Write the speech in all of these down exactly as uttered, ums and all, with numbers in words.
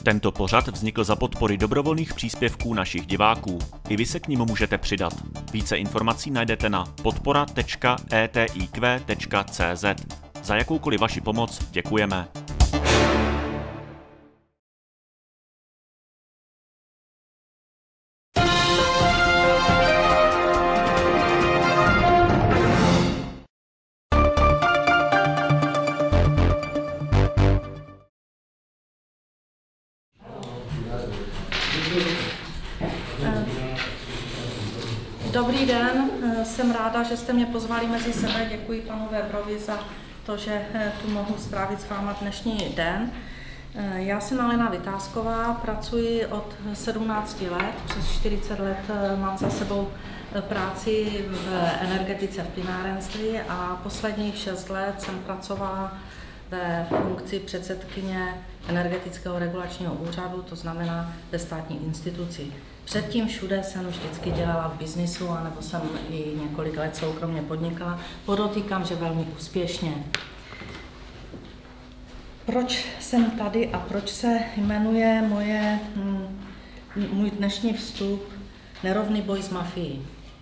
Tento pořad vznikl za podpory dobrovolných příspěvků našich diváků. I vy se k nim můžete přidat. Více informací najdete na podpora tečka e t i q tečka c z. Za jakoukoliv vaši pomoc děkujeme. Dobrý den, jsem ráda, že jste mě pozvali mezi sebe. Děkuji panu Weberovi za to, že tu mohu strávit s váma dnešní den. Já jsem Alena Vytázková, pracuji od sedmnácti let, přes čtyřicet let mám za sebou práci v energetice v plynárenství a posledních šest let jsem pracovala ve funkci předsedkyně Energetického regulačního úřadu, to znamená ve státní instituci. Předtím všude jsem vždycky dělala v biznisu, anebo jsem i několik let soukromně podnikala. Podotýkám, že velmi úspěšně. Proč jsem tady a proč se jmenuje moje, můj dnešní vstup Nerovný boj s mafií?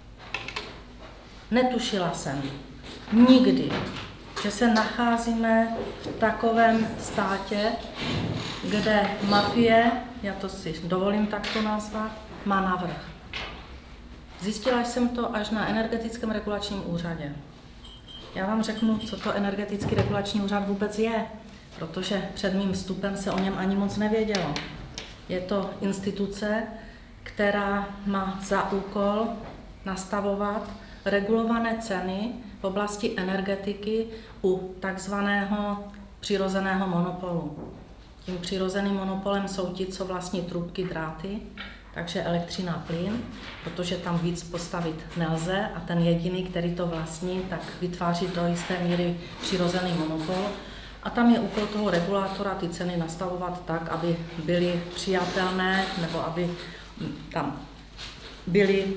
Netušila jsem nikdy, že se nacházíme v takovém státě, kde mafie, já to si dovolím takto nazvat, má navrch. Zjistila jsem to až na Energetickém regulačním úřadě. Já vám řeknu, co to Energetický regulační úřad vůbec je, protože před mým vstupem se o něm ani moc nevědělo. Je to instituce, která má za úkol nastavovat regulované ceny v oblasti energetiky u takzvaného přirozeného monopolu. Tím přirozeným monopolem jsou ti, co vlastní trubky, dráty, takže elektřina a plyn, protože tam víc postavit nelze a ten jediný, který to vlastní, tak vytváří do jisté míry přirozený monopol. A tam je úkol toho regulátora ty ceny nastavovat tak, aby byly přijatelné nebo aby tam byly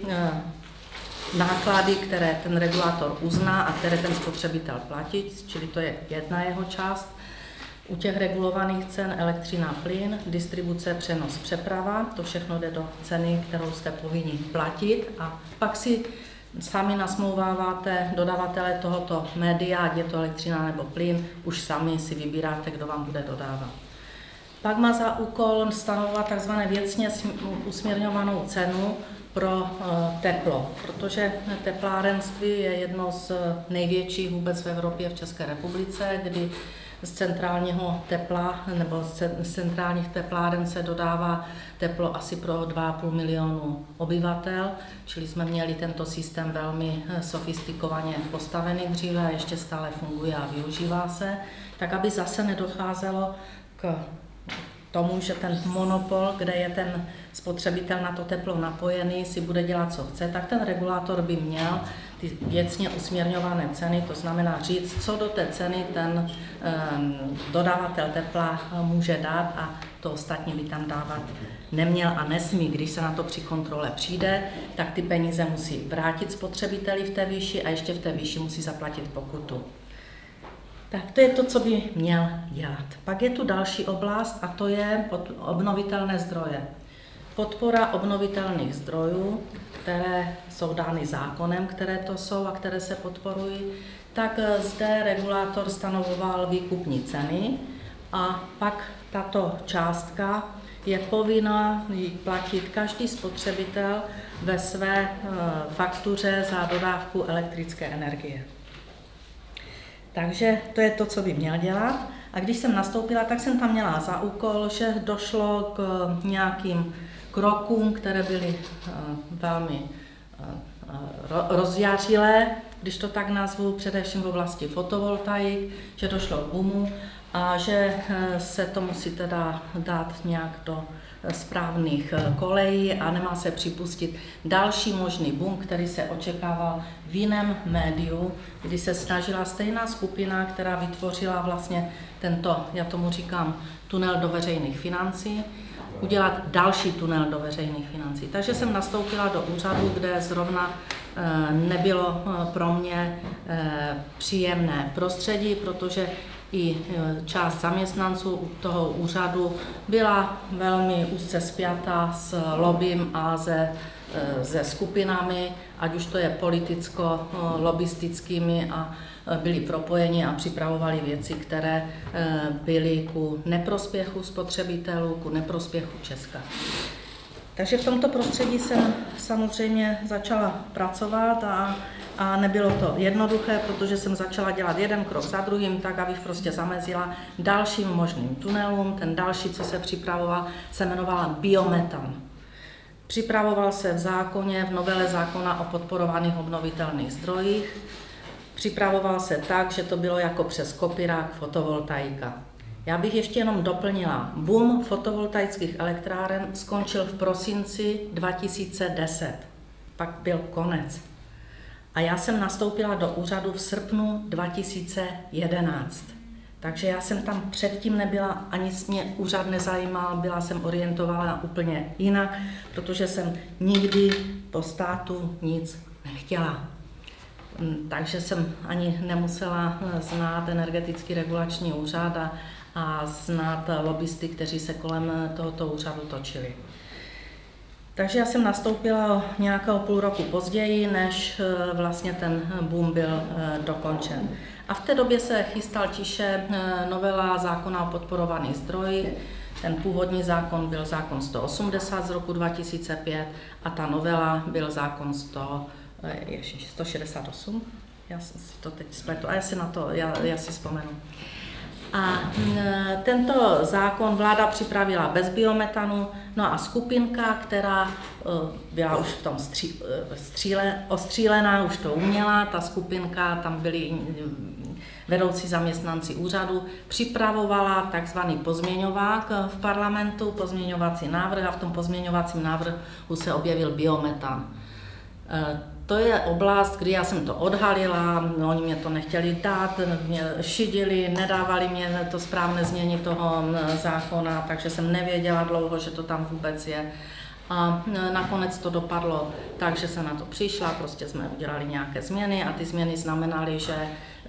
náklady, které ten regulátor uzná a které ten spotřebitel platí, čili to je jedna jeho část. U těch regulovaných cen elektřina, plyn, distribuce, přenos, přeprava, to všechno jde do ceny, kterou jste povinni platit a pak si sami nasmlouváváte dodavatele tohoto média, ať je to elektřina nebo plyn, už sami si vybíráte, kdo vám bude dodávat. Pak má za úkol stanovovat tzv. Věcně usměrňovanou cenu pro teplo, protože teplárenství je jedno z největších vůbec v Evropě, v České republice, kdy z centrálního tepla nebo z centrálních tepláren se dodává teplo asi pro dva a půl milionu obyvatel, čili jsme měli tento systém velmi sofistikovaně postavený dříve a ještě stále funguje a využívá se, tak aby zase nedocházelo k tomu, že ten monopol, kde je ten spotřebitel na to teplo napojený, si bude dělat, co chce, tak ten regulátor by měl ty věcně usměrňované ceny, to znamená říct, co do té ceny ten um, dodavatel tepla může dát a to ostatní by tam dávat neměl a nesmí. Když se na to při kontrole přijde, tak ty peníze musí vrátit spotřebiteli v té výši a ještě v té výši musí zaplatit pokutu. Tak to je to, co by měl dělat. Pak je tu další oblast a to je obnovitelné zdroje. Podpora obnovitelných zdrojů, které jsou dány zákonem, které to jsou a které se podporují, tak zde regulátor stanovoval výkupní ceny a pak tato částka je povinna platit každý spotřebitel ve své faktuře za dodávku elektrické energie. Takže to je to, co by měl dělat. A když jsem nastoupila, tak jsem tam měla za úkol, že došlo k nějakým krokům, které byly velmi rozjářilé, když to tak nazvu, především v oblasti fotovoltaik, že došlo k boomu a že se to musí teda dát nějak do správných kolejí a nemá se připustit další možný boom, který se očekával v jiném médiu, kdy se snažila stejná skupina, která vytvořila vlastně tento, já tomu říkám, tunel do veřejných financí, udělat další tunel do veřejných financí. Takže jsem nastoupila do úřadu, kde zrovna nebylo pro mě příjemné prostředí, protože i část zaměstnanců toho úřadu byla velmi úzce spjata s lobbym a se, se skupinami, ať už to je politicko-lobbystickými, a byli propojeni a připravovali věci, které byly ku neprospěchu spotřebitelů, ku neprospěchu Česka. Takže v tomto prostředí jsem samozřejmě začala pracovat a, a nebylo to jednoduché, protože jsem začala dělat jeden krok za druhým, tak abych prostě zamezila dalším možným tunelům. Ten další, co se připravoval, se jmenovala biometan. Připravoval se v zákoně, v novele zákona o podporovaných obnovitelných zdrojích. Připravoval se tak, že to bylo jako přes kopírák fotovoltaika. Já bych ještě jenom doplnila, boom fotovoltaických elektráren skončil v prosinci dva tisíce deset, pak byl konec. A já jsem nastoupila do úřadu v srpnu dva tisíce jedenáct. Takže já jsem tam předtím nebyla, ani mě úřad nezajímal, byla jsem orientována úplně jinak, protože jsem nikdy po státu nic nechtěla. Takže jsem ani nemusela znát energetický regulační úřad a, a znát lobbysty, kteří se kolem tohoto úřadu točili. Takže já jsem nastoupila nějakého půl roku později, než vlastně ten boom byl dokončen. A v té době se chystal tiše novela zákona o podporovaných zdrojích. Ten původní zákon byl zákon sto osmdesát z roku dva tisíce pět a ta novela byl zákon sto šedesát osm. Já si to teď spletu a já si na to, já, já si vzpomenu. A tento zákon vláda připravila bez biometanu, no a skupinka, která byla už v tom stří, stříle, ostřílená, už to uměla, ta skupinka, tam byli vedoucí zaměstnanci úřadu, připravovala takzvaný pozměňovák v parlamentu, pozměňovací návrh, a v tom pozměňovacím návrhu se objevil biometan. To je oblast, kdy já jsem to odhalila, no, oni mě to nechtěli dát, mě šidili, nedávali mě to správné znění toho zákona, takže jsem nevěděla dlouho, že to tam vůbec je. A nakonec to dopadlo tak, že jsem na to přišla, prostě jsme udělali nějaké změny a ty změny znamenaly, že,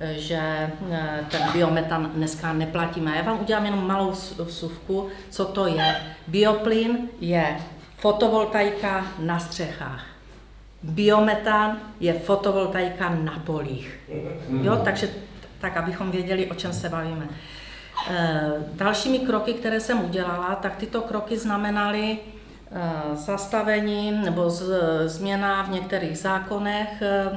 že ten biometan dneska neplatíme. Já vám udělám jenom malou vsuvku, co to je. Bioplyn je fotovoltaika na střechách. Biometan je fotovoltaika na polích. Jo, takže tak, abychom věděli, o čem se bavíme. E, dalšími kroky, které jsem udělala, tak tyto kroky znamenaly e, zastavení nebo z, změna v některých zákonech e,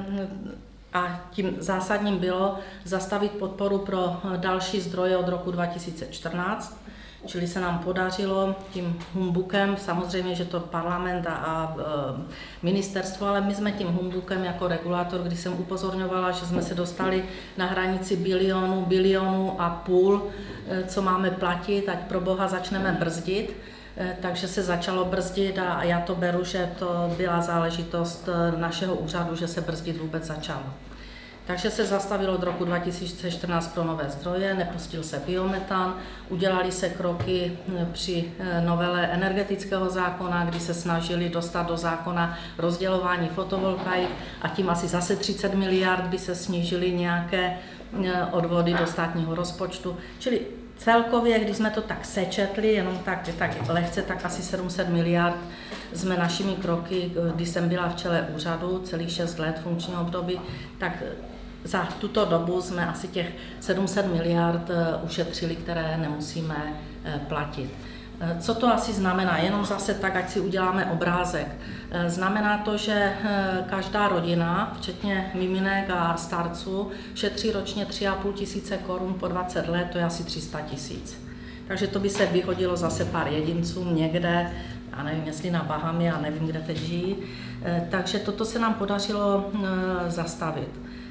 a tím zásadním bylo zastavit podporu pro další zdroje od roku dva tisíce čtrnáct. Čili se nám podařilo tím humbukem, samozřejmě, že to parlament a, a ministerstvo, ale my jsme tím humbukem jako regulátor, když jsem upozorňovala, že jsme se dostali na hranici bilionu, bilionu a půl, co máme platit, ať pro boha začneme brzdit. Takže se začalo brzdit a já to beru, že to byla záležitost našeho úřadu, že se brzdit vůbec začalo. Takže se zastavilo od roku dva tisíce čtrnáct pro nové zdroje, nepustil se biometan, udělali se kroky při novele energetického zákona, kdy se snažili dostat do zákona rozdělování fotovoltaik a tím asi zase třicet miliard by se snížily nějaké odvody do státního rozpočtu. Čili celkově, když jsme to tak sečetli, jenom tak, tak lehce, tak asi sedm set miliard jsme našimi kroky, když jsem byla v čele úřadu celých šest let funkčního období, tak za tuto dobu jsme asi těch sedm set miliard ušetřili, které nemusíme platit. Co to asi znamená? Jenom zase tak, ať si uděláme obrázek. Znamená to, že každá rodina, včetně miminek a starců, šetří ročně tři a půl tisíce korun po dvacet let, to je asi tři sta tisíc. Takže to by se vyhodilo zase pár jedincům někde, já nevím, jestli na Bahamy, já nevím, kde teď žijí. Takže toto se nám podařilo zastavit.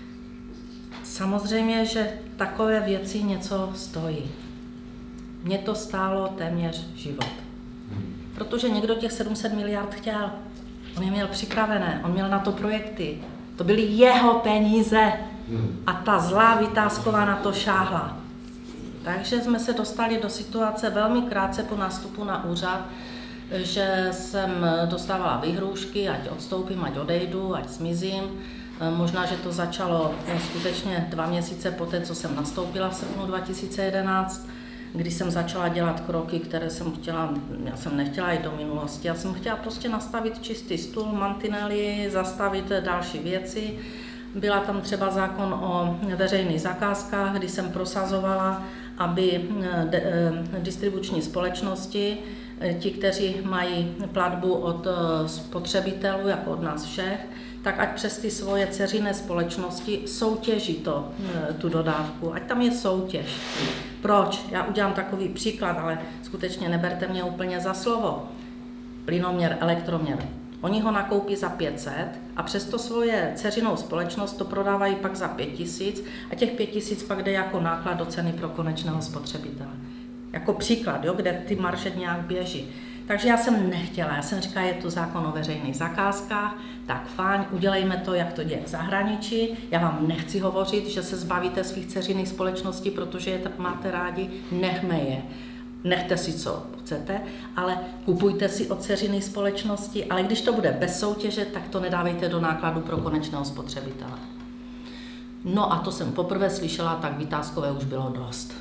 Samozřejmě, že takové věci něco stojí. Mě to stálo téměř život. Protože někdo těch sedm set miliard chtěl. On je měl připravené, on měl na to projekty. To byly jeho peníze a ta zlá Vitásková na to šáhla. Takže jsme se dostali do situace velmi krátce po nástupu na úřad, že jsem dostávala výhrůžky, ať odstoupím, ať odejdu, ať zmizím. Možná, že to začalo skutečně dva měsíce poté, co jsem nastoupila v srpnu dva tisíce jedenáct, kdy jsem začala dělat kroky, které jsem chtěla, já jsem nechtěla jít do minulosti, já jsem chtěla prostě nastavit čistý stůl, mantinely, zastavit další věci. Byla tam třeba zákon o veřejných zakázkách, kdy jsem prosazovala, aby distribuční společnosti, ti, kteří mají platbu od spotřebitelů, jako od nás všech, tak ať přes ty svoje dceřiné společnosti soutěží to, tu dodávku, ať tam je soutěž. Proč? Já udělám takový příklad, ale skutečně neberte mě úplně za slovo. Plynoměr, elektroměr. Oni ho nakoupí za pět set a přesto svoje dceřinou společnost to prodávají pak za pět tisíc a těch pět tisíc pak jde jako náklad do ceny pro konečného spotřebitele. Jako příklad, jo, kde ty marže nějak běží. Takže já jsem nechtěla, já jsem říkala, je tu zákon o veřejných zakázkách, tak fajn, udělejme to, jak to děje v zahraničí. Já vám nechci hovořit, že se zbavíte svých dceřiných společností, protože je máte rádi, nechme je. Nechte si, co chcete, ale kupujte si od dceřiných společností, ale když to bude bez soutěže, tak to nedávejte do nákladu pro konečného spotřebitele. No a to jsem poprvé slyšela, tak vytázkové už bylo dost.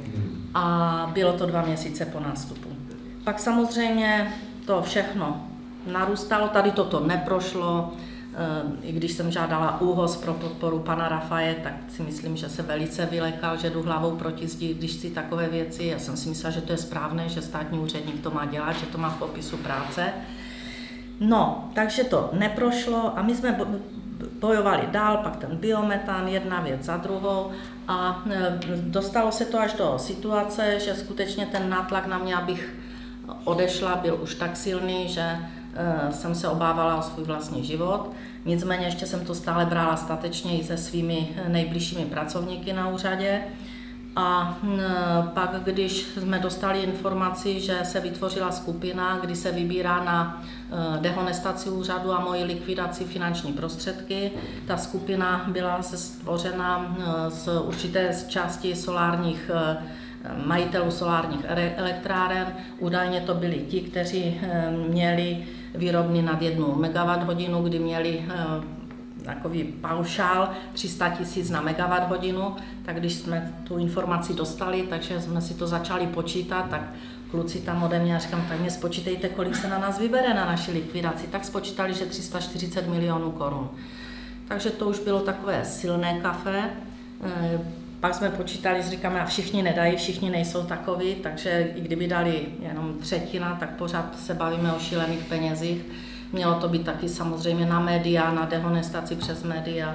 A bylo to dva měsíce po nástupu. Pak samozřejmě to všechno narůstalo, tady toto neprošlo, i když jsem žádala ÚHOS pro podporu pana Rafaje, tak si myslím, že se velice vylekal, že jdu hlavou proti zdi, když si takové věci, já jsem si myslela, že to je správné, že státní úředník to má dělat, že to má v popisu práce. No, takže to neprošlo a my jsme bojovali dál, pak ten biometan, jedna věc za druhou a dostalo se to až do situace, že skutečně ten nátlak na mě, abych odešla, byl už tak silný, že jsem se obávala o svůj vlastní život. Nicméně ještě jsem to stále brala statečně i se svými nejbližšími pracovníky na úřadě. A pak, když jsme dostali informaci, že se vytvořila skupina, kdy se vybírá na dehonestaci úřadu a moji likvidaci finanční prostředky, ta skupina byla stvořena z určité části solárních majitelů solárních elektráren. Údajně to byli ti, kteří měli výrobny nad jednu megawatt hodinu, kdy měli takový paušál tři sta tisíc na megawatt hodinu, tak když jsme tu informaci dostali, takže jsme si to začali počítat, tak kluci tam ode mě, a říkám, tak mě spočítejte, kolik se na nás vybere na naši likvidaci, tak spočítali, že tři sta čtyřicet milionů korun. Takže to už bylo takové silné kafe. Pak jsme počítali, říkáme, a všichni nedají, všichni nejsou takoví, takže i kdyby dali jenom třetina, tak pořád se bavíme o šílených penězích. Mělo to být taky samozřejmě na média, na dehonestaci přes média.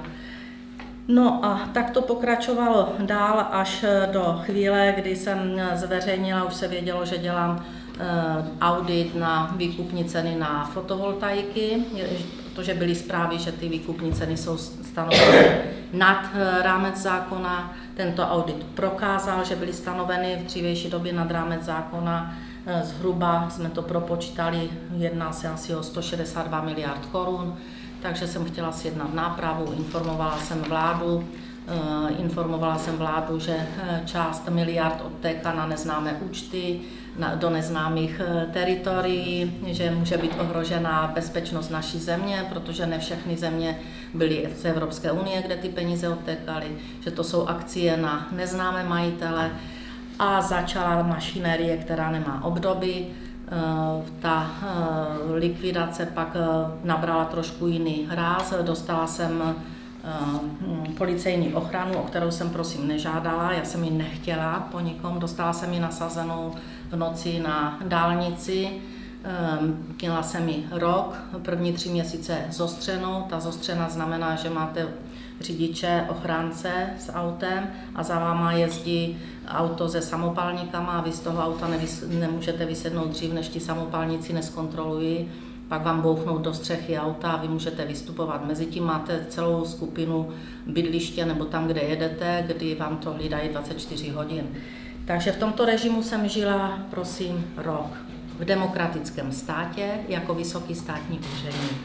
No a tak to pokračovalo dál až do chvíle, kdy jsem zveřejnila, už se vědělo, že dělám audit na výkupní ceny na fotovoltaiky, protože byly zprávy, že ty výkupní ceny jsou stanoveny nad rámec zákona. Tento audit prokázal, že byly stanoveny v dřívější době nad rámec zákona. Zhruba jsme to propočítali, jedná se asi o sto šedesát dva miliard korun, takže jsem chtěla sjednat nápravu, informovala jsem vládu, informovala jsem vládu, že část miliard odtéká na neznámé účty, na, do neznámých teritorií, že může být ohrožena bezpečnost naší země, protože ne všechny země byly z Evropské unie, kde ty peníze odtékaly, že to jsou akcie na neznámé majitele a začala mašinérie, která nemá obdoby. Ta likvidace pak nabrala trošku jiný hráz, dostala jsem policejní ochranu, o kterou jsem prosím nežádala, já jsem ji nechtěla po nikom, dostala jsem ji nasazenou v noci na dálnici, měla jsem ji rok, první tři měsíce zostřenou, ta zostřena znamená, že máte řidiče, ochránce s autem a za váma jezdí auto se samopalníkama a vy z toho auta nevys- nemůžete vysednout dřív, než ti samopalníci neskontrolují. Pak vám bouchnou do střechy auta a vy můžete vystupovat. Mezitím máte celou skupinu bydliště nebo tam, kde jedete, kdy vám to hlídají dvacet čtyři hodin. Takže v tomto režimu jsem žila, prosím, rok. V demokratickém státě jako vysoký státní úředník.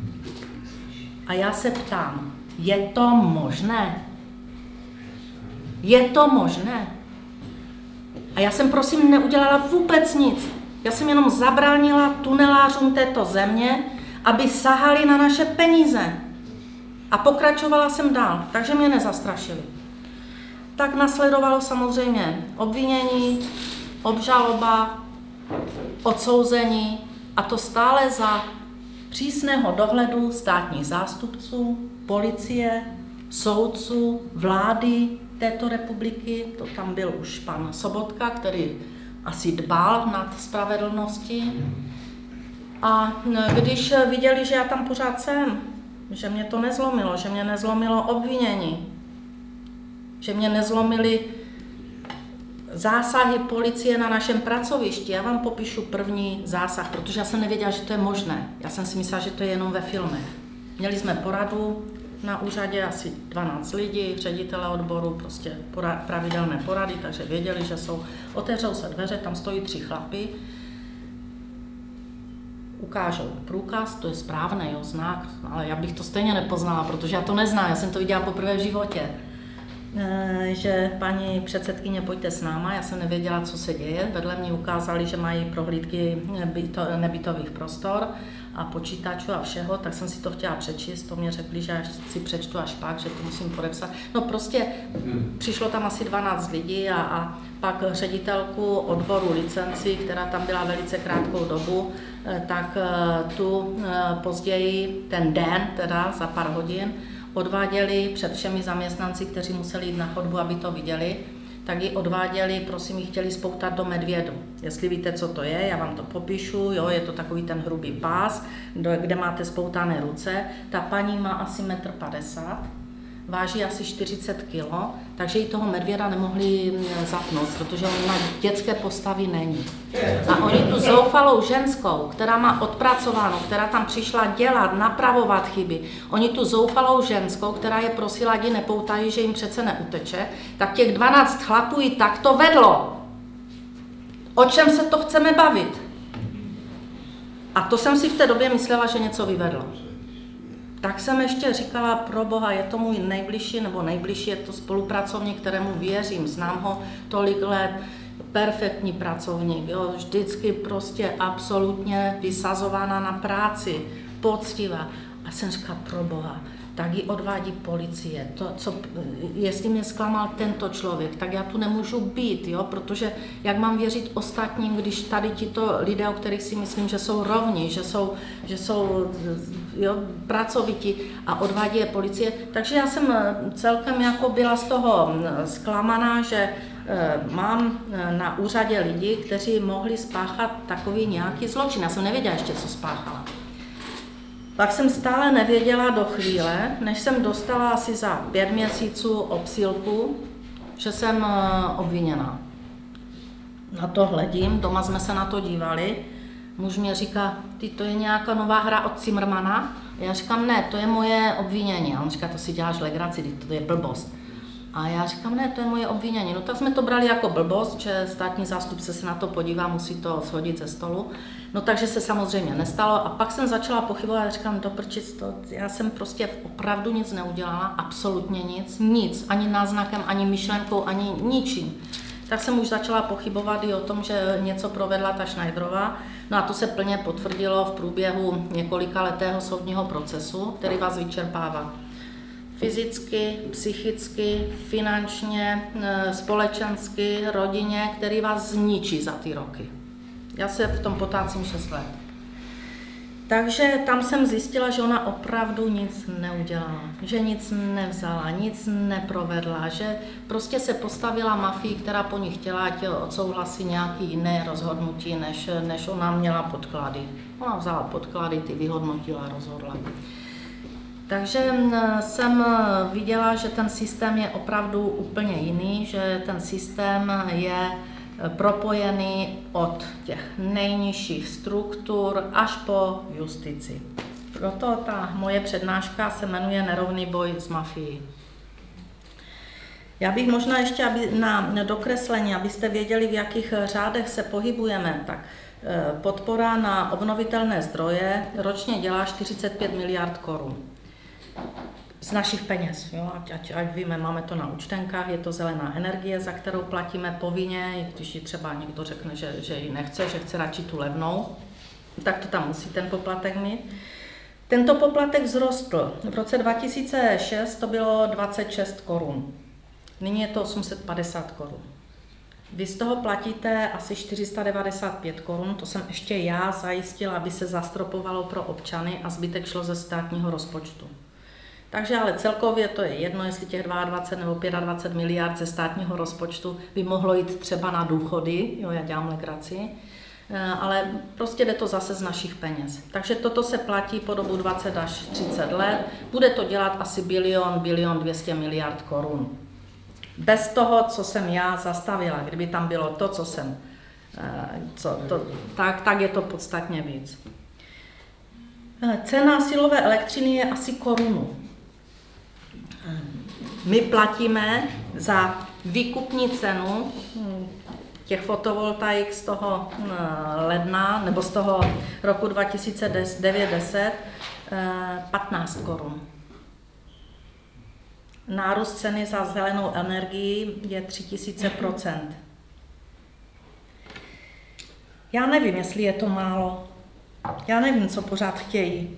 A já se ptám, je to možné? Je to možné? A já jsem, prosím, neudělala vůbec nic. Já jsem jenom zabránila tunelářům této země, aby sahali na naše peníze. A pokračovala jsem dál, takže mě nezastrašili. Tak nasledovalo samozřejmě obvinění, obžaloba, odsouzení a to stále za přísného dohledu státních zástupců, policie, soudců, vlády této republiky. To tam byl už pan Sobotka, který asi dbal nad spravedlností. A když viděli, že já tam pořád jsem, že mě to nezlomilo, že mě nezlomilo obvinění, že mě nezlomily zásahy policie na našem pracovišti. Já vám popíšu první zásah, protože já jsem nevěděla, že to je možné. Já jsem si myslela, že to je jenom ve filmech. Měli jsme poradu na úřadě, asi dvanáct lidí, ředitele odboru, prostě porad, pravidelné porady, takže věděli, že jsou. Otevřou se dveře, tam stojí tři chlapy, ukážou průkaz, to je správný, jo, znak, ale já bych to stejně nepoznala, protože já to neznám, já jsem to viděla poprvé v životě. Že paní předsedkyně, pojďte s náma, já jsem nevěděla, co se děje. Vedle mě ukázali, že mají prohlídky byto, nebytových prostor a počítačů a všeho, tak jsem si to chtěla přečíst, to mě řekli, že já si přečtu až pak, že to musím podepsat. No prostě přišlo tam asi dvanáct lidí a, a pak ředitelku odboru licenci, která tam byla velice krátkou dobu, tak tu později ten den, teda za pár hodin, odváděli před všemi zaměstnanci, kteří museli jít na chodbu, aby to viděli, tak ji odváděli, prosím, ji chtěli spoutat do medvědu. Jestli víte, co to je, já vám to popíšu, jo, je to takový ten hrubý pás, kde máte spoutané ruce. Ta paní má asi metr padesát, váží asi čtyřicet kilo, takže jí toho medvěda nemohli zapnout, protože on na dětské postavy není. A oni tu zoufalou ženskou, která má odpracováno, která tam přišla dělat, napravovat chyby, oni tu zoufalou ženskou, která je prosila, ať ji nepoutají, že jim přece neuteče, tak těch dvanáct chlapů ji takto vedlo. O čem se to chceme bavit? A to jsem si v té době myslela, že něco vyvedlo. Tak jsem ještě říkala, pro Boha, je to můj nejbližší, nebo nejbližší je to spolupracovník, kterému věřím, znám ho tolik let, perfektní pracovník, jo, vždycky prostě absolutně vysazována na práci, poctivá. A jsem říkala, pro Boha, tak ji odvádí policie. To, co, jestli mě zklamal tento člověk, tak já tu nemůžu být, jo? Protože jak mám věřit ostatním, když tady tito lidé, o kterých si myslím, že jsou rovní, že jsou, že jsou jo, pracovití a odvádí je policie. Takže já jsem celkem jako byla z toho zklamaná, že mám na úřadě lidi, kteří mohli spáchat takový nějaký zločin. Já jsem nevěděla ještě, co spáchala. Pak jsem stále nevěděla do chvíle, než jsem dostala asi za pět měsíců obsílku, že jsem obviněná. Na to hledím, doma jsme se na to dívali. Muž mě říká, ty, to je nějaká nová hra od Zimmermana? A já říkám, ne, to je moje obvinění. A on říká, to si děláš legraci, to je blbost. A já říkám, ne, to je moje obvinění. No tak jsme to brali jako blbost, že státní zástupce se na to podívá, musí to shodit ze stolu. No takže se samozřejmě nestalo a pak jsem začala pochybovat a říkám, do prčic, to, já jsem prostě opravdu nic neudělala, absolutně nic, nic, ani náznakem, ani myšlenkou, ani ničím. Tak jsem už začala pochybovat i o tom, že něco provedla ta Schneiderová. No a to se plně potvrdilo v průběhu několika letého soudního procesu, který vás vyčerpává. Fyzicky, psychicky, finančně, společensky, rodině, který vás zničí za ty roky. Já se v tom potácím šest let. Takže tam jsem zjistila, že ona opravdu nic neudělala, že nic nevzala, nic neprovedla, že prostě se postavila mafii, která po ní chtěla, ať odsouhlasí nějaké jiné rozhodnutí, než, než ona měla podklady. Ona vzala podklady, ty vyhodnotila, rozhodla. Takže jsem viděla, že ten systém je opravdu úplně jiný, že ten systém je propojený od těch nejnižších struktur až po justici. Proto ta moje přednáška se jmenuje Nerovný boj s mafií. Já bych možná ještě aby na dokreslení, abyste věděli, v jakých řádech se pohybujeme, tak podpora na obnovitelné zdroje ročně dělá čtyřicet pět miliard korun. Z našich peněz, jo? Ať, ať, ať víme, máme to na účtenkách, je to zelená energie, za kterou platíme povinně, když ji třeba někdo řekne, že, že ji nechce, že chce radši tu levnou, tak to tam musí ten poplatek mít. Tento poplatek vzrostl. V roce dva tisíce šest to bylo dvacet šest korun. Nyní je to osm set padesát korun. Vy z toho platíte asi čtyři sta devadesát pět korun, to jsem ještě já zajistila, aby se zastropovalo pro občany a zbytek šlo ze státního rozpočtu. Takže ale celkově to je jedno, jestli těch dvacet dva nebo dvacet pět miliard ze státního rozpočtu by mohlo jít třeba na důchody, jo, já dělám legraci, ale prostě jde to zase z našich peněz. Takže toto se platí po dobu dvacet až třicet let, bude to dělat asi bilion, bilion dvěstě miliard korun. Bez toho, co jsem já zastavila, kdyby tam bylo to, co jsem, co, to, tak, tak je to podstatně víc. Cena silové elektřiny je asi korunu. My platíme za výkupní cenu těch fotovoltaik z toho ledna, nebo z toho roku dva tisíce devět deset, patnáct korun. Nárůst ceny za zelenou energii je tři tisíce procent. Já nevím, jestli je to málo. Já nevím, co pořád chtějí.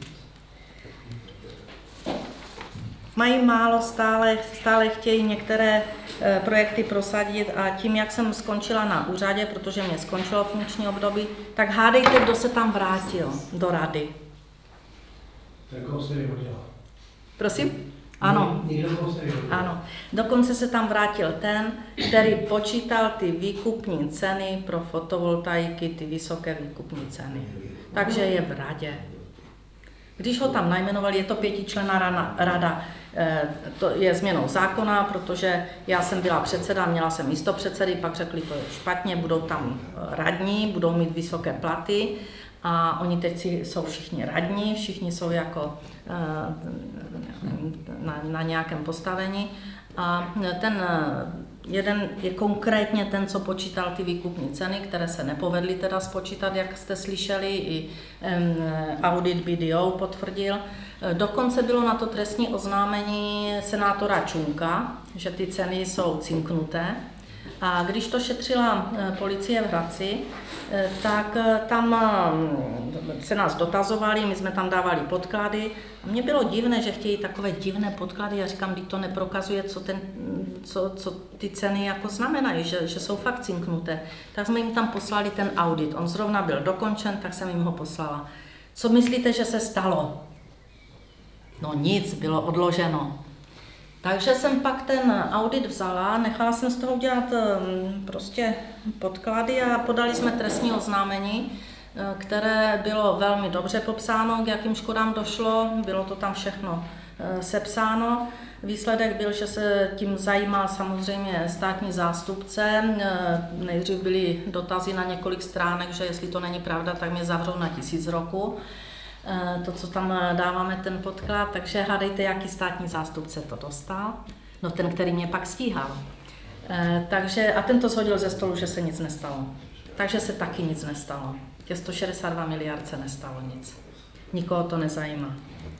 Mají málo, stále, stále chtějí některé e, projekty prosadit a tím, jak jsem skončila na úřadě, protože mě skončilo funkční období, tak hádejte, kdo se tam vrátil do rady. Koho jste vyhodila? Prosím? Ano. Ano. Dokonce se tam vrátil ten, který počítal ty výkupní ceny pro fotovoltaiky, ty vysoké výkupní ceny. Takže je v radě. Když ho tam najmenovali, je to pětičlenná rada, to je změnou zákona, protože já jsem byla předseda, měla jsem místopředsedy, pak řekli, to je špatně, budou tam radní, budou mít vysoké platy a oni teď jsou všichni radní, všichni jsou jako na, na nějakém postavení a ten jeden je konkrétně ten, co počítal ty výkupní ceny, které se nepovedly teda spočítat, jak jste slyšeli, i audit B D O potvrdil. Dokonce bylo na to trestní oznámení senátora Čunka, že ty ceny jsou cinknuté. A když to šetřila policie v Hradci, tak tam se nás dotazovali, my jsme tam dávali podklady. A mně bylo divné, že chtějí takové divné podklady. Já říkám, když to neprokazuje, co, ten, co, co ty ceny jako znamenají, že, že jsou fakt cinknuté. Tak jsme jim tam poslali ten audit. On zrovna byl dokončen, tak jsem jim ho poslala. Co myslíte, že se stalo? No nic, bylo odloženo. Takže jsem pak ten audit vzala, nechala jsem z toho udělat prostě podklady a podali jsme trestní oznámení, které bylo velmi dobře popsáno, k jakým škodám došlo, bylo to tam všechno sepsáno. Výsledek byl, že se tím zajímal samozřejmě státní zástupce. Nejdřív byly dotazy na několik stránek, že jestli to není pravda, tak mě zavřou na tisíc roku. To, co tam dáváme, ten podklad, takže hádejte, jaký státní zástupce to dostal. No ten, který mě pak stíhal. Takže, a ten to shodil ze stolu, že se nic nestalo. Takže se taky nic nestalo. Těch sto šedesát dva miliard se nestalo nic. Nikoho to nezajímá.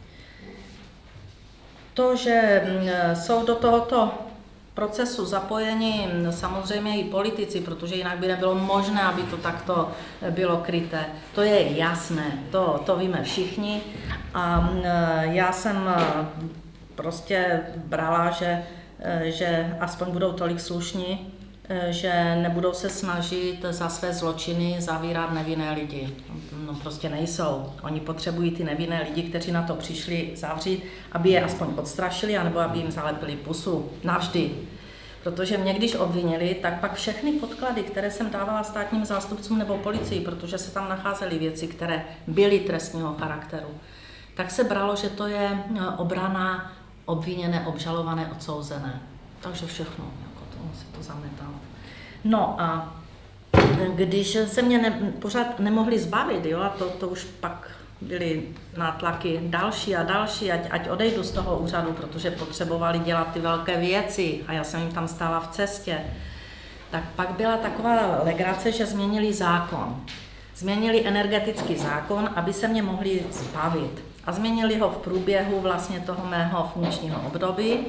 To, že jsou do tohoto procesu zapojeni samozřejmě i politici, protože jinak by nebylo možné, aby to takto bylo kryté. To je jasné, to, to víme všichni. A já jsem prostě brala, že, že aspoň budou tolik slušní, že nebudou se snažit za své zločiny zavírat nevinné lidi. No prostě nejsou. Oni potřebují ty nevinné lidi, kteří na to přišli, zavřít, aby je aspoň odstrašili, anebo aby jim zalepili pusu. Navždy. Protože mě když obvinili, tak pak všechny podklady, které jsem dávala státním zástupcům nebo policii, protože se tam nacházely věci, které byly trestního charakteru, tak se bralo, že to je obrana obviněné, obžalované, odsouzené. Takže všechno, jako to se to zametalo. No a když se mě ne, pořád nemohli zbavit, jo, a to, to už pak byly nátlaky další a další, ať, ať odejdu z toho úřadu, protože potřebovali dělat ty velké věci a já jsem jim tam stála v cestě, tak pak byla taková legrace, že změnili zákon. Změnili energetický zákon, aby se mě mohli zbavit. A změnili ho v průběhu vlastně toho mého funkčního období.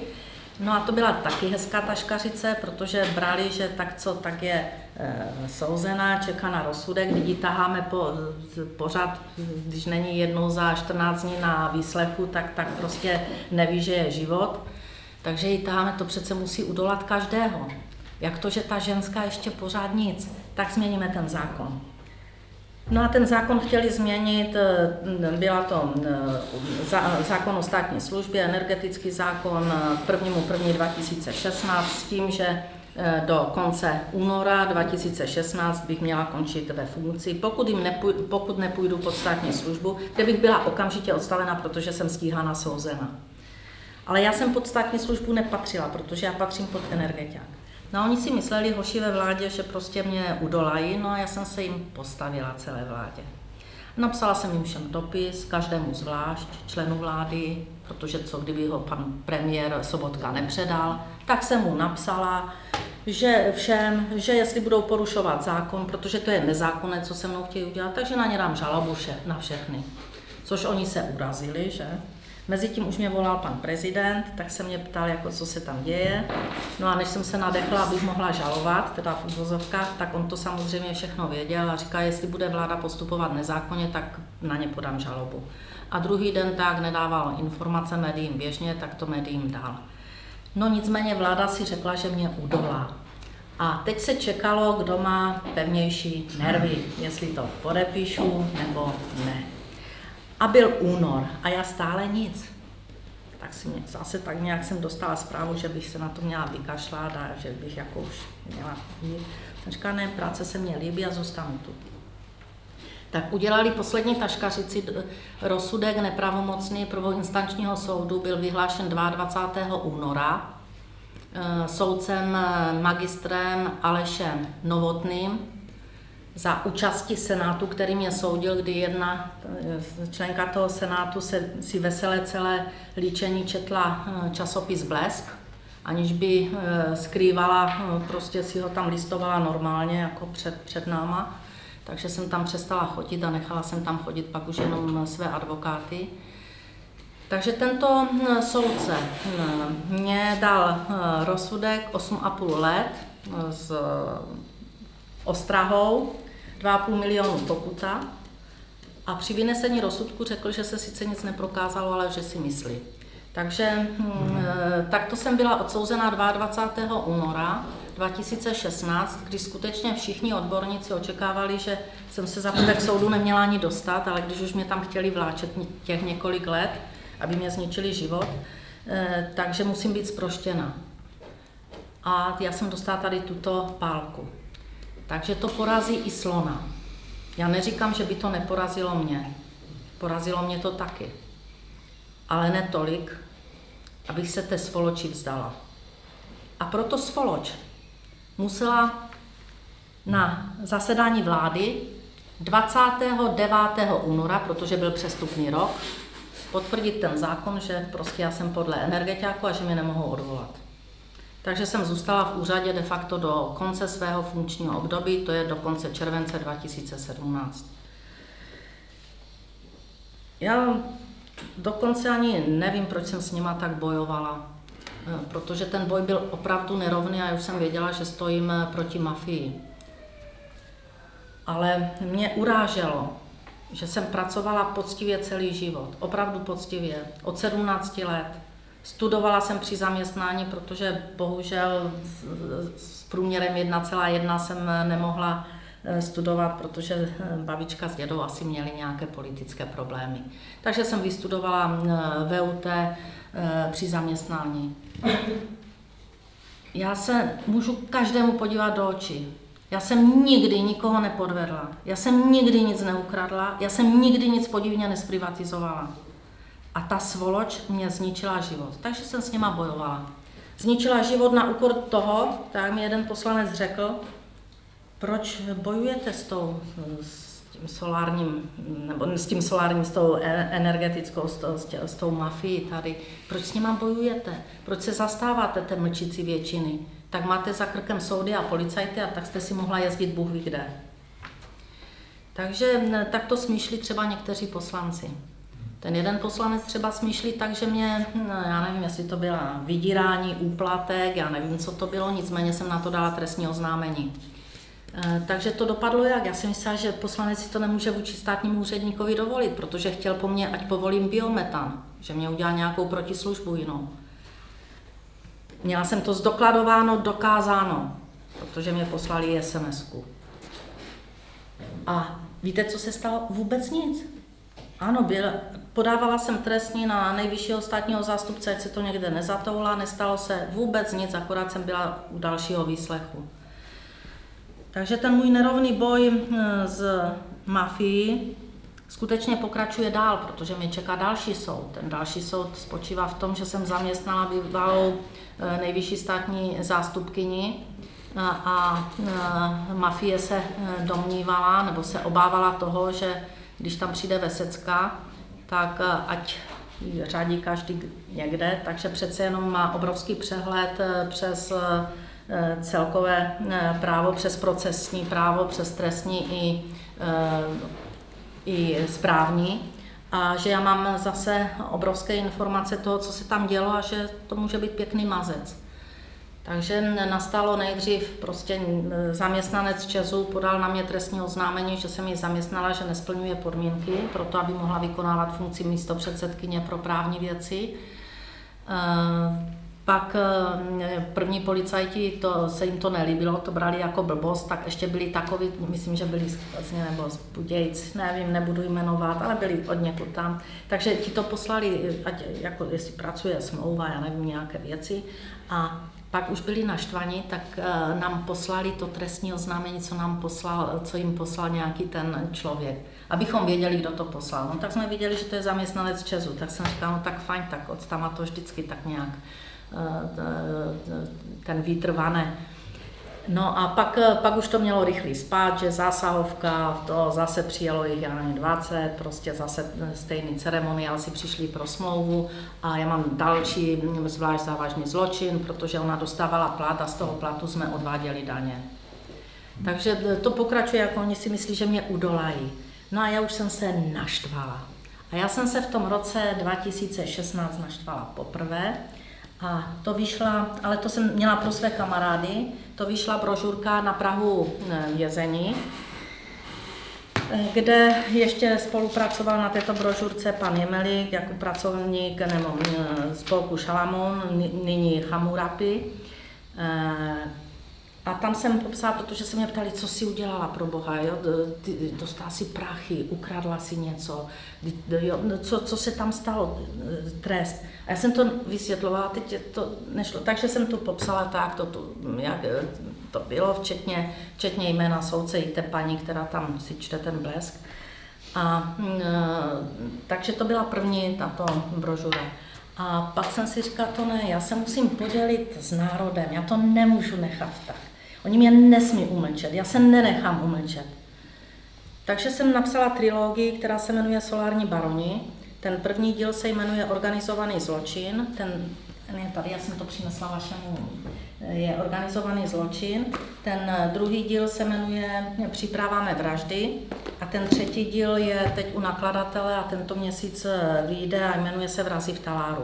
No a to byla taky hezká taškařice, protože brali, že tak co, tak je e, souzená, čeká na rozsudek, lidi taháme po, pořád, když není jednou za čtrnáct dní na výslechu, tak, tak prostě neví, že je život. Takže ji taháme, to přece musí udolat každého. Jak to, že ta ženská ještě pořád nic, tak změníme ten zákon. No a ten zákon chtěli změnit, byla to zákon o státní službě, energetický zákon k prvnímu prvnímu dva tisíce šestnáct s tím, že do konce února dva tisíce šestnáct bych měla končit ve funkci, pokud, jim nepůjdu, pokud nepůjdu pod státní službu, kde bych byla okamžitě odstavena, protože jsem stíhána souzena. Ale já jsem pod státní službu nepatřila, protože já patřím pod energeťák. No a oni si mysleli, hoši ve vládě, že prostě mě udolají, no a já jsem se jim postavila celé vládě. Napsala jsem jim všem dopis, každému zvlášť, členu vlády, protože co kdyby ho pan premiér Sobotka nepředal, tak jsem mu napsala, že všem, že jestli budou porušovat zákon, protože to je nezákonné, co se mnou chtějí udělat, takže na ně dám žalobu vše, na všechny. Což oni se urazili, že? Mezitím už mě volal pan prezident, tak se mě ptal, jako, co se tam děje. No a než jsem se nadechla, abych mohla žalovat, teda v uvozovkách, tak on to samozřejmě všechno věděl a říká, jestli bude vláda postupovat nezákonně, tak na ně podám žalobu. A druhý den tak nedával informace médiím běžně, tak to médiím dal. No nicméně vláda si řekla, že mě udolá. A teď se čekalo, kdo má pevnější nervy, jestli to podepíšu nebo ne. A byl únor a já stále nic. Tak si mě, zase tak nějak jsem dostala zprávu, že bych se na to měla vykašlat a že bych jako už měla nic. Říká, ne, práce se mně líbí a zůstanu tu. Tak udělali poslední taškařici, rozsudek nepravomocný prvoinstančního soudu byl vyhlášen dvacátého druhého února soudcem magistrem Alešem Novotným za účasti Senátu, který mě soudil, kdy jedna členka toho Senátu se, si veselé celé líčení četla časopis Blesk, aniž by skrývala, prostě si ho tam listovala normálně, jako před, před náma. Takže jsem tam přestala chodit a nechala jsem tam chodit pak už jenom své advokáty. Takže tento soudce mě dal rozsudek osm a půl let s ostrahou, dva a půl milionu pokuta a při vynesení rozsudku řekl, že se sice nic neprokázalo, ale že si myslí. Takže takto jsem byla odsouzena dvacátého druhého února dva tisíce šestnáct, kdy skutečně všichni odborníci očekávali, že jsem se za k soudu neměla ani dostat, ale když už mě tam chtěli vláčet těch několik let, aby mě zničili život, takže musím být zproštěna. A já jsem dostala tady tuto pálku. Takže to porazí i slona. Já neříkám, že by to neporazilo mě. Porazilo mě to taky. Ale ne tolik, abych se té svoloči vzdala. A proto svoloč musela na zasedání vlády dvacátého devátého února, protože byl přestupný rok, potvrdit ten zákon, že prostě já jsem podle energeťáku a že mě nemohou odvolat. Takže jsem zůstala v úřadě de facto do konce svého funkčního období, to je do konce července dva tisíce sedmnáct. Já dokonce ani nevím, proč jsem s nima tak bojovala, protože ten boj byl opravdu nerovný a já už jsem věděla, že stojím proti mafii. Ale mě uráželo, že jsem pracovala poctivě celý život, opravdu poctivě, od sedmnácti let. Studovala jsem při zaměstnání, protože bohužel s průměrem jedna celá jedna jsem nemohla studovat, protože babička s dědou asi měli nějaké politické problémy. Takže jsem vystudovala V U T při zaměstnání. Já se můžu každému podívat do očí. Já jsem nikdy nikoho nepodvedla. Já jsem nikdy nic neukradla. Já jsem nikdy nic podivně nesprivatizovala. A ta svoloč mě zničila život. Takže jsem s nima bojovala. Zničila život na úkor toho, tak mi jeden poslanec řekl, proč bojujete s, tou, s tím solárním, nebo s tím solárním, s tou energetickou, s tou, s tou mafií tady. Proč s nima bojujete? Proč se zastáváte té mlčící většiny? Tak máte za krkem soudy a policajty a tak jste si mohla jezdit Bůh ví kde. Takže takto smýšlí třeba někteří poslanci. Ten jeden poslanec třeba smýšlí tak, že mě, no, já nevím, jestli to byla vydírání, úplatek, já nevím, co to bylo, nicméně jsem na to dala trestní oznámení. E, takže to dopadlo jak? Já si myslela, že poslanec si to nemůže vůči státnímu úředníkovi dovolit, protože chtěl po mně, ať povolím biometan, že mě udělá nějakou protislužbu jinou. Měla jsem to zdokladováno, dokázáno, protože mě poslali es em esku. A víte, co se stalo? Vůbec nic. Ano, byl, podávala jsem trestní na nejvyššího státního zástupce, ať se to někde nezatoula, nestalo se vůbec nic, akorát jsem byla u dalšího výslechu. Takže ten můj nerovný boj s mafií skutečně pokračuje dál, protože mě čeká další soud. Ten další soud spočívá v tom, že jsem zaměstnala bývalou nejvyšší státní zástupkyni a, a mafie se domnívala nebo se obávala toho, že když tam přijde vesecka, tak ať ji řádí každý někde, takže přece jenom má obrovský přehled přes celkové právo, přes procesní právo, přes trestní i, i správní. A že já mám zase obrovské informace toho, co se tam dělo a že to může být pěkný mazec. Takže nastalo nejdřív prostě zaměstnanec ČEZu podal na mě trestní oznámení, že jsem ji zaměstnala, že nesplňuje podmínky pro to, aby mohla vykonávat funkci místopředsedkyně pro právní věci. Pak první policajti, to, se jim to nelíbilo, to brali jako blbost, tak ještě byli takoví, myslím, že byli vlastně, nebo z Budějc, nevím, nebudu jmenovat, ale byli od někud tam. Takže ti to poslali, ať, jako jestli pracuje smlouva, já nevím, nějaké věci. A pak už byli naštvaní, tak uh, nám poslali to trestní oznámení, co nám poslal, co jim poslal nějaký ten člověk, abychom věděli, kdo to poslal. No tak jsme viděli, že to je zaměstnanec ČEZu, tak jsem říkala, no tak fajn, tak od tam a to vždycky tak nějak uh, ten vítr vane. No a pak, pak už to mělo rychlý spát, že zásahovka, to zase přijelo jich, já nevím, dvacet, prostě zase stejný ceremoniál si přišli pro smlouvu a já mám další zvlášť závažný zločin, protože ona dostávala plat a z toho platu jsme odváděli daně. Takže to pokračuje, jako oni si myslí, že mě udolají. No a já už jsem se naštvala. A já jsem se v tom roce dva tisíce šestnáct naštvala poprvé. A to vyšla, ale to jsem měla pro své kamarády, to vyšla brožurka na prahu vězení, kde ještě spolupracoval na této brožurce pan Jemelík jako pracovník nebo spolku Šalamoun, nyní Hammurapi. A tam jsem popsala, protože se mě ptali, co si udělala pro Boha, jo? Ty dostala si prachy, ukradla si něco, jo? Co, co se tam stalo, trest. A já jsem to vysvětlovala, teď to nešlo, takže jsem to popsala tak, to, to, jak to bylo, včetně, včetně jména soudce i té paní, která tam si čte ten blesk. A, takže to byla první tato brožura. A pak jsem si říkala, to ne, já se musím podělit s národem, já to nemůžu nechat tak. Oni mě nesmí umlčet, já se nenechám umlčet. Takže jsem napsala trilogii, která se jmenuje Solární baroni. Ten první díl se jmenuje Organizovaný zločin, ten, ten je tady, já jsem to přinesla vašemu, je Organizovaný zločin. Ten druhý díl se jmenuje Připraváme vraždy a ten třetí díl je teď u nakladatele a tento měsíc vyjde a jmenuje se Vrazi v taláru.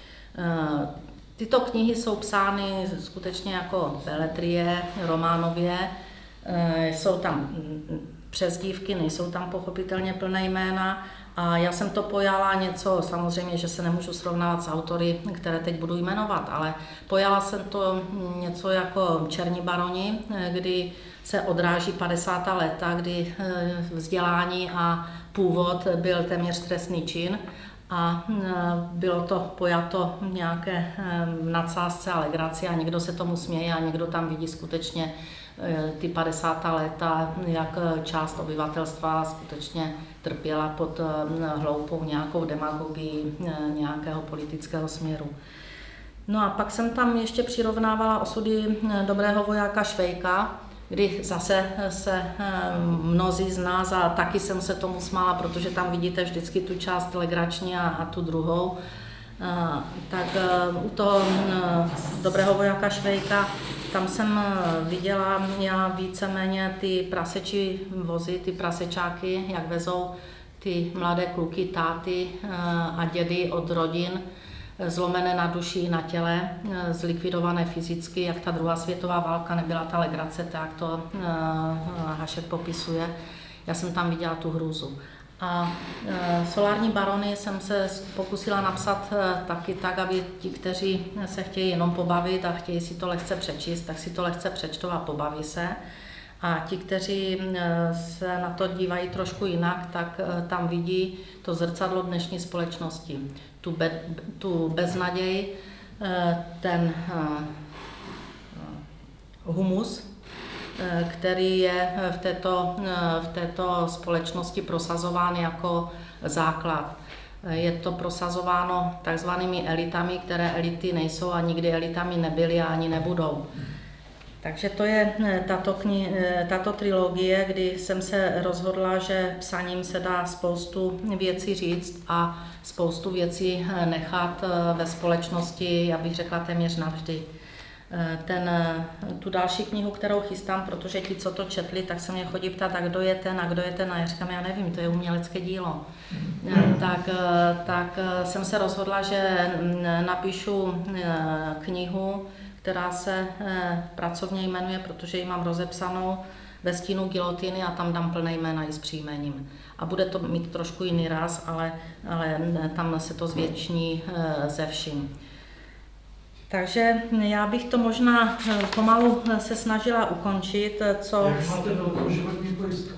Tyto knihy jsou psány skutečně jako beletrie, románově, jsou tam přezdívky, nejsou tam pochopitelně plné jména a já jsem to pojala něco, samozřejmě, že se nemůžu srovnávat s autory, které teď budu jmenovat, ale pojala jsem to něco jako Černí baroni, kdy se odráží padesátá léta, kdy vzdělání a původ byl téměř trestný čin a bylo to pojato nějaké nadsázce a legraci a někdo se tomu směje a někdo tam vidí skutečně ty padesátá léta, jak část obyvatelstva skutečně trpěla pod hloupou nějakou demagogii nějakého politického směru. No a pak jsem tam ještě přirovnávala osudy dobrého vojáka Švejka, kdy zase se mnozí z nás, a taky jsem se tomu smála, protože tam vidíte vždycky tu část legrační a, a tu druhou, a, tak u toho dobrého vojáka Švejka, tam jsem viděla já víceméně ty prasečí vozy, ty prasečáky, jak vezou ty mladé kluky, táty a dědy od rodin, zlomené na duši i na těle, zlikvidované fyzicky, jak ta druhá světová válka nebyla ta legrace, tak to Hašek popisuje. Já jsem tam viděla tu hrůzu. A Solární barony jsem se pokusila napsat taky tak, aby ti, kteří se chtějí jenom pobavit a chtějí si to lehce přečíst, tak si to lehce přečtou a pobaví se. A ti, kteří se na to dívají trošku jinak, tak tam vidí to zrcadlo dnešní společnosti. Tu, be, tu beznaděj, ten humus, který je v této, v této společnosti prosazován jako základ. Je to prosazováno takzvanými elitami, které elity nejsou a nikdy elitami nebyly a ani nebudou. Takže to je tato, kni, tato trilogie, kdy jsem se rozhodla, že psaním se dá spoustu věcí říct a spoustu věcí nechat ve společnosti, já bych řekla téměř navždy. Ten, tu další knihu, kterou chystám, protože ti, co to četli, tak se mě chodí ptát, a kdo je ten, a kdo je ten, a já říkám, já nevím, to je umělecké dílo. Tak, tak jsem se rozhodla, že napíšu knihu, která se pracovně jmenuje, protože ji mám rozepsanou ve stínu gilotiny a tam dám plné jména i s příjmením. A bude to mít trošku jiný ráz, ale, ale tam se to zvětší ze vším. Takže já bych to možná pomalu se snažila ukončit, co... Jak máte velkou životní pojistku?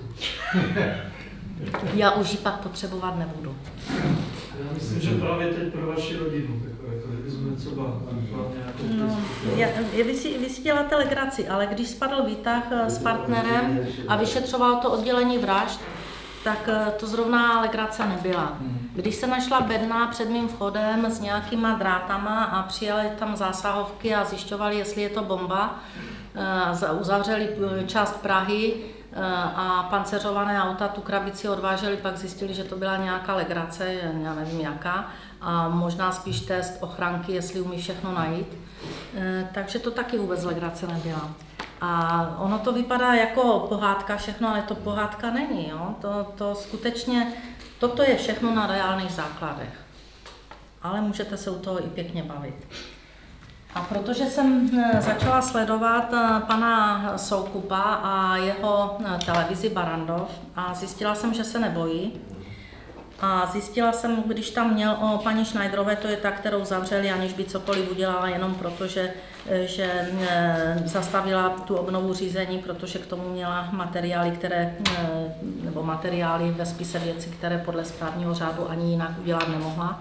Já už ji pak potřebovat nebudu. Já myslím, že právě teď pro vaši rodinu, jako kdybychom třeba nějakou no, já, vy, si, vy si děláte legraci, ale když spadl výtah s partnerem a vyšetřoval to oddělení vražd, tak to zrovna legrace nebyla. Když se našla bedna před mým vchodem s nějakýma drátama a přijeli tam zásahovky a zjišťovali, jestli je to bomba, uzavřeli část Prahy a panceřované auta tu krabici odváželi, pak zjistili, že to byla nějaká legrace, já nevím jaká, a možná spíš test ochranky, jestli umí všechno najít. Takže to taky vůbec legrace nebyla. A ono to vypadá jako pohádka všechno, ale to pohádka není. Jo? To, to skutečně, toto je všechno na reálných základech. Ale můžete se u toho i pěkně bavit. A protože jsem začala sledovat pana Soukupa a jeho televizi Barrandov a zjistila jsem, že se nebojí. A zjistila jsem, když tam měl o paní Schneiderové, to je ta, kterou zavřeli, aniž by cokoliv udělala, jenom proto, že, že zastavila tu obnovu řízení, protože k tomu měla materiály, které, nebo materiály ve spise věcí, které podle správního řádu ani jinak udělat nemohla.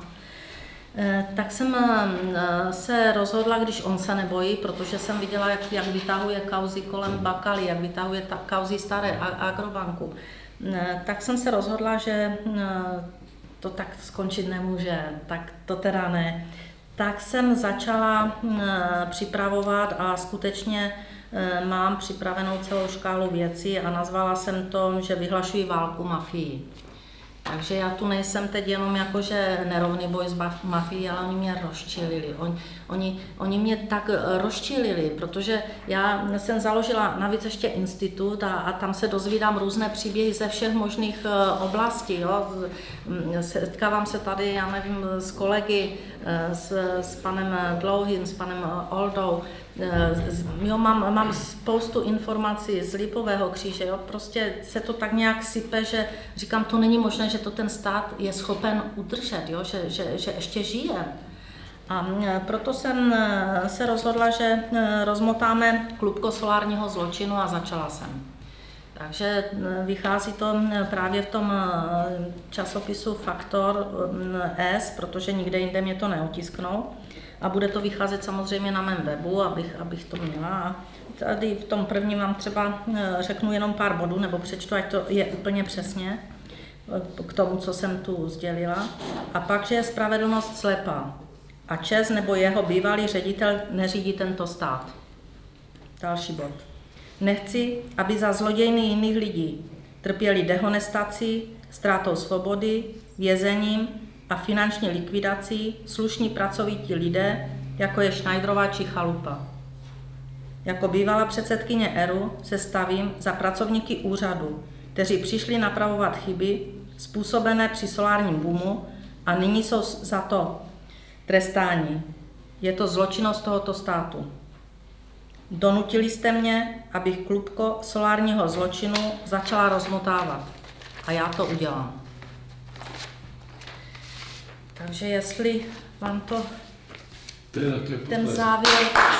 Tak jsem se rozhodla, když on se nebojí, protože jsem viděla, jak, jak vytahuje kauzy kolem Bakaly, jak vytahuje ta, kauzy staré Agrobanku. Tak jsem se rozhodla, že to tak skončit nemůže, tak to teda ne. Tak jsem začala připravovat a skutečně mám připravenou celou škálu věcí a nazvala jsem to, že vyhlašuji válku mafii. Takže já tu nejsem teď jenom jakože nerovný boj s mafií, ale oni mě rozčilili. Oni, oni, oni mě tak rozčilili, protože já jsem založila navíc ještě institut a, a tam se dozvídám různé příběhy ze všech možných oblastí. Jo. Setkávám se tady, já nevím, s kolegy, s, s panem Dlouhým, s panem Oldou. Jo, mám, mám spoustu informací z Lipového kříže, jo. Prostě se to tak nějak sype, že říkám, to není možné, že to ten stát je schopen udržet, jo, že, že, že ještě žije. A proto jsem se rozhodla, že rozmotáme klubko solárního zločinu a začala jsem. Takže vychází to právě v tom časopisu Faktor S, protože nikde jinde mě to neotisknou. A bude to vycházet samozřejmě na mém webu, abych, abych to měla. A tady v tom prvním vám třeba řeknu jenom pár bodů, nebo přečtu, ať to je úplně přesně k tomu, co jsem tu sdělila. A pak, že je spravedlnost slepá a ČEZ nebo jeho bývalý ředitel neřídí tento stát. Další bod. Nechci, aby za zlodějny jiných lidí trpěli dehonestací, ztrátou svobody, vězením a finanční likvidací slušní pracovití lidé, jako je Schneiderová či Chalupa. Jako bývalá předsedkyně E R U se stavím za pracovníky úřadu, kteří přišli napravovat chyby způsobené při solárním boomu a nyní jsou za to trestáni. Je to zločinnost tohoto státu. Donutili jste mě, abych klubko solárního zločinu začala rozmotávat. A já to udělám. Takže jestli vám to ten závěr...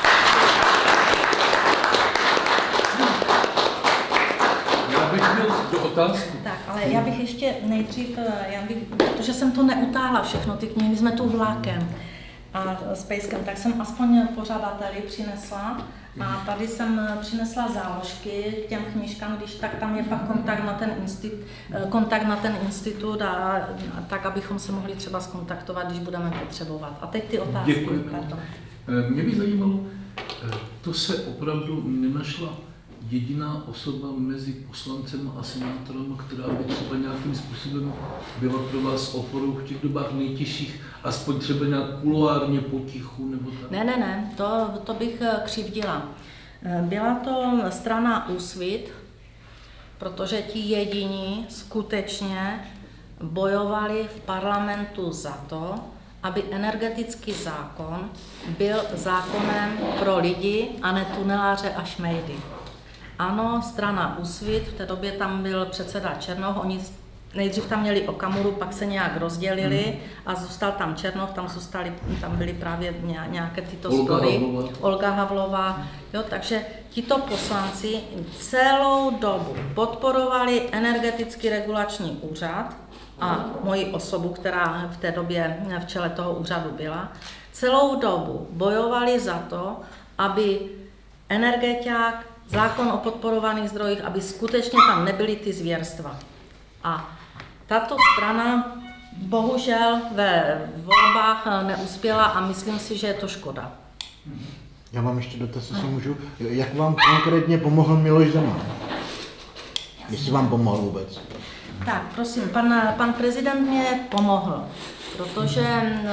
Já bych měl do otázky. Tak, ale já bych ještě nejdřív, já bych, protože jsem to neutáhla všechno, ty knihy, jsme tu vlákem a s Pejskem, tak jsem aspoň pořadateli přinesla. A tady jsem přinesla záložky k těm knížkám, když tak tam je pak kontakt na ten institut, kontakt na ten institut a, a tak, abychom se mohli třeba skontaktovat, když budeme potřebovat. A teď ty otázky. Děkujeme. Mě by zajímalo, to se opravdu nenašla jediná osoba mezi poslancem a senátorem, která by třeba nějakým způsobem byla pro vás oporou v těch dobách nejtěžších, aspoň třeba nějak kuloárně potichu nebo tak? Ne, ne, ne, to, to bych křivdila. Byla to strana Úsvit, protože ti jediní skutečně bojovali v parlamentu za to, aby energetický zákon byl zákonem pro lidi a ne tuneláře a šmejdy. Ano, strana Úsvit, v té době tam byl předseda Černoch, oni nejdřív tam měli Okamuru, pak se nějak rozdělili a zůstal tam Černoch, tam, zůstali, tam byly právě nějaké tyto Olga story. Havlová. Olga Havlová. Jo, takže tito poslanci celou dobu podporovali energetický regulační úřad a moji osobu, která v té době v čele toho úřadu byla, celou dobu bojovali za to, aby energetiák, zákon o podporovaných zdrojích, aby skutečně tam nebyly ty zvěrstva. A tato strana bohužel ve volbách neuspěla a myslím si, že je to škoda. Já mám ještě dotaz, jestli můžu. Jak vám konkrétně pomohl Miloš Zeman? Jestli vám pomohl vůbec? Tak, prosím, pan, pan prezident mě pomohl, protože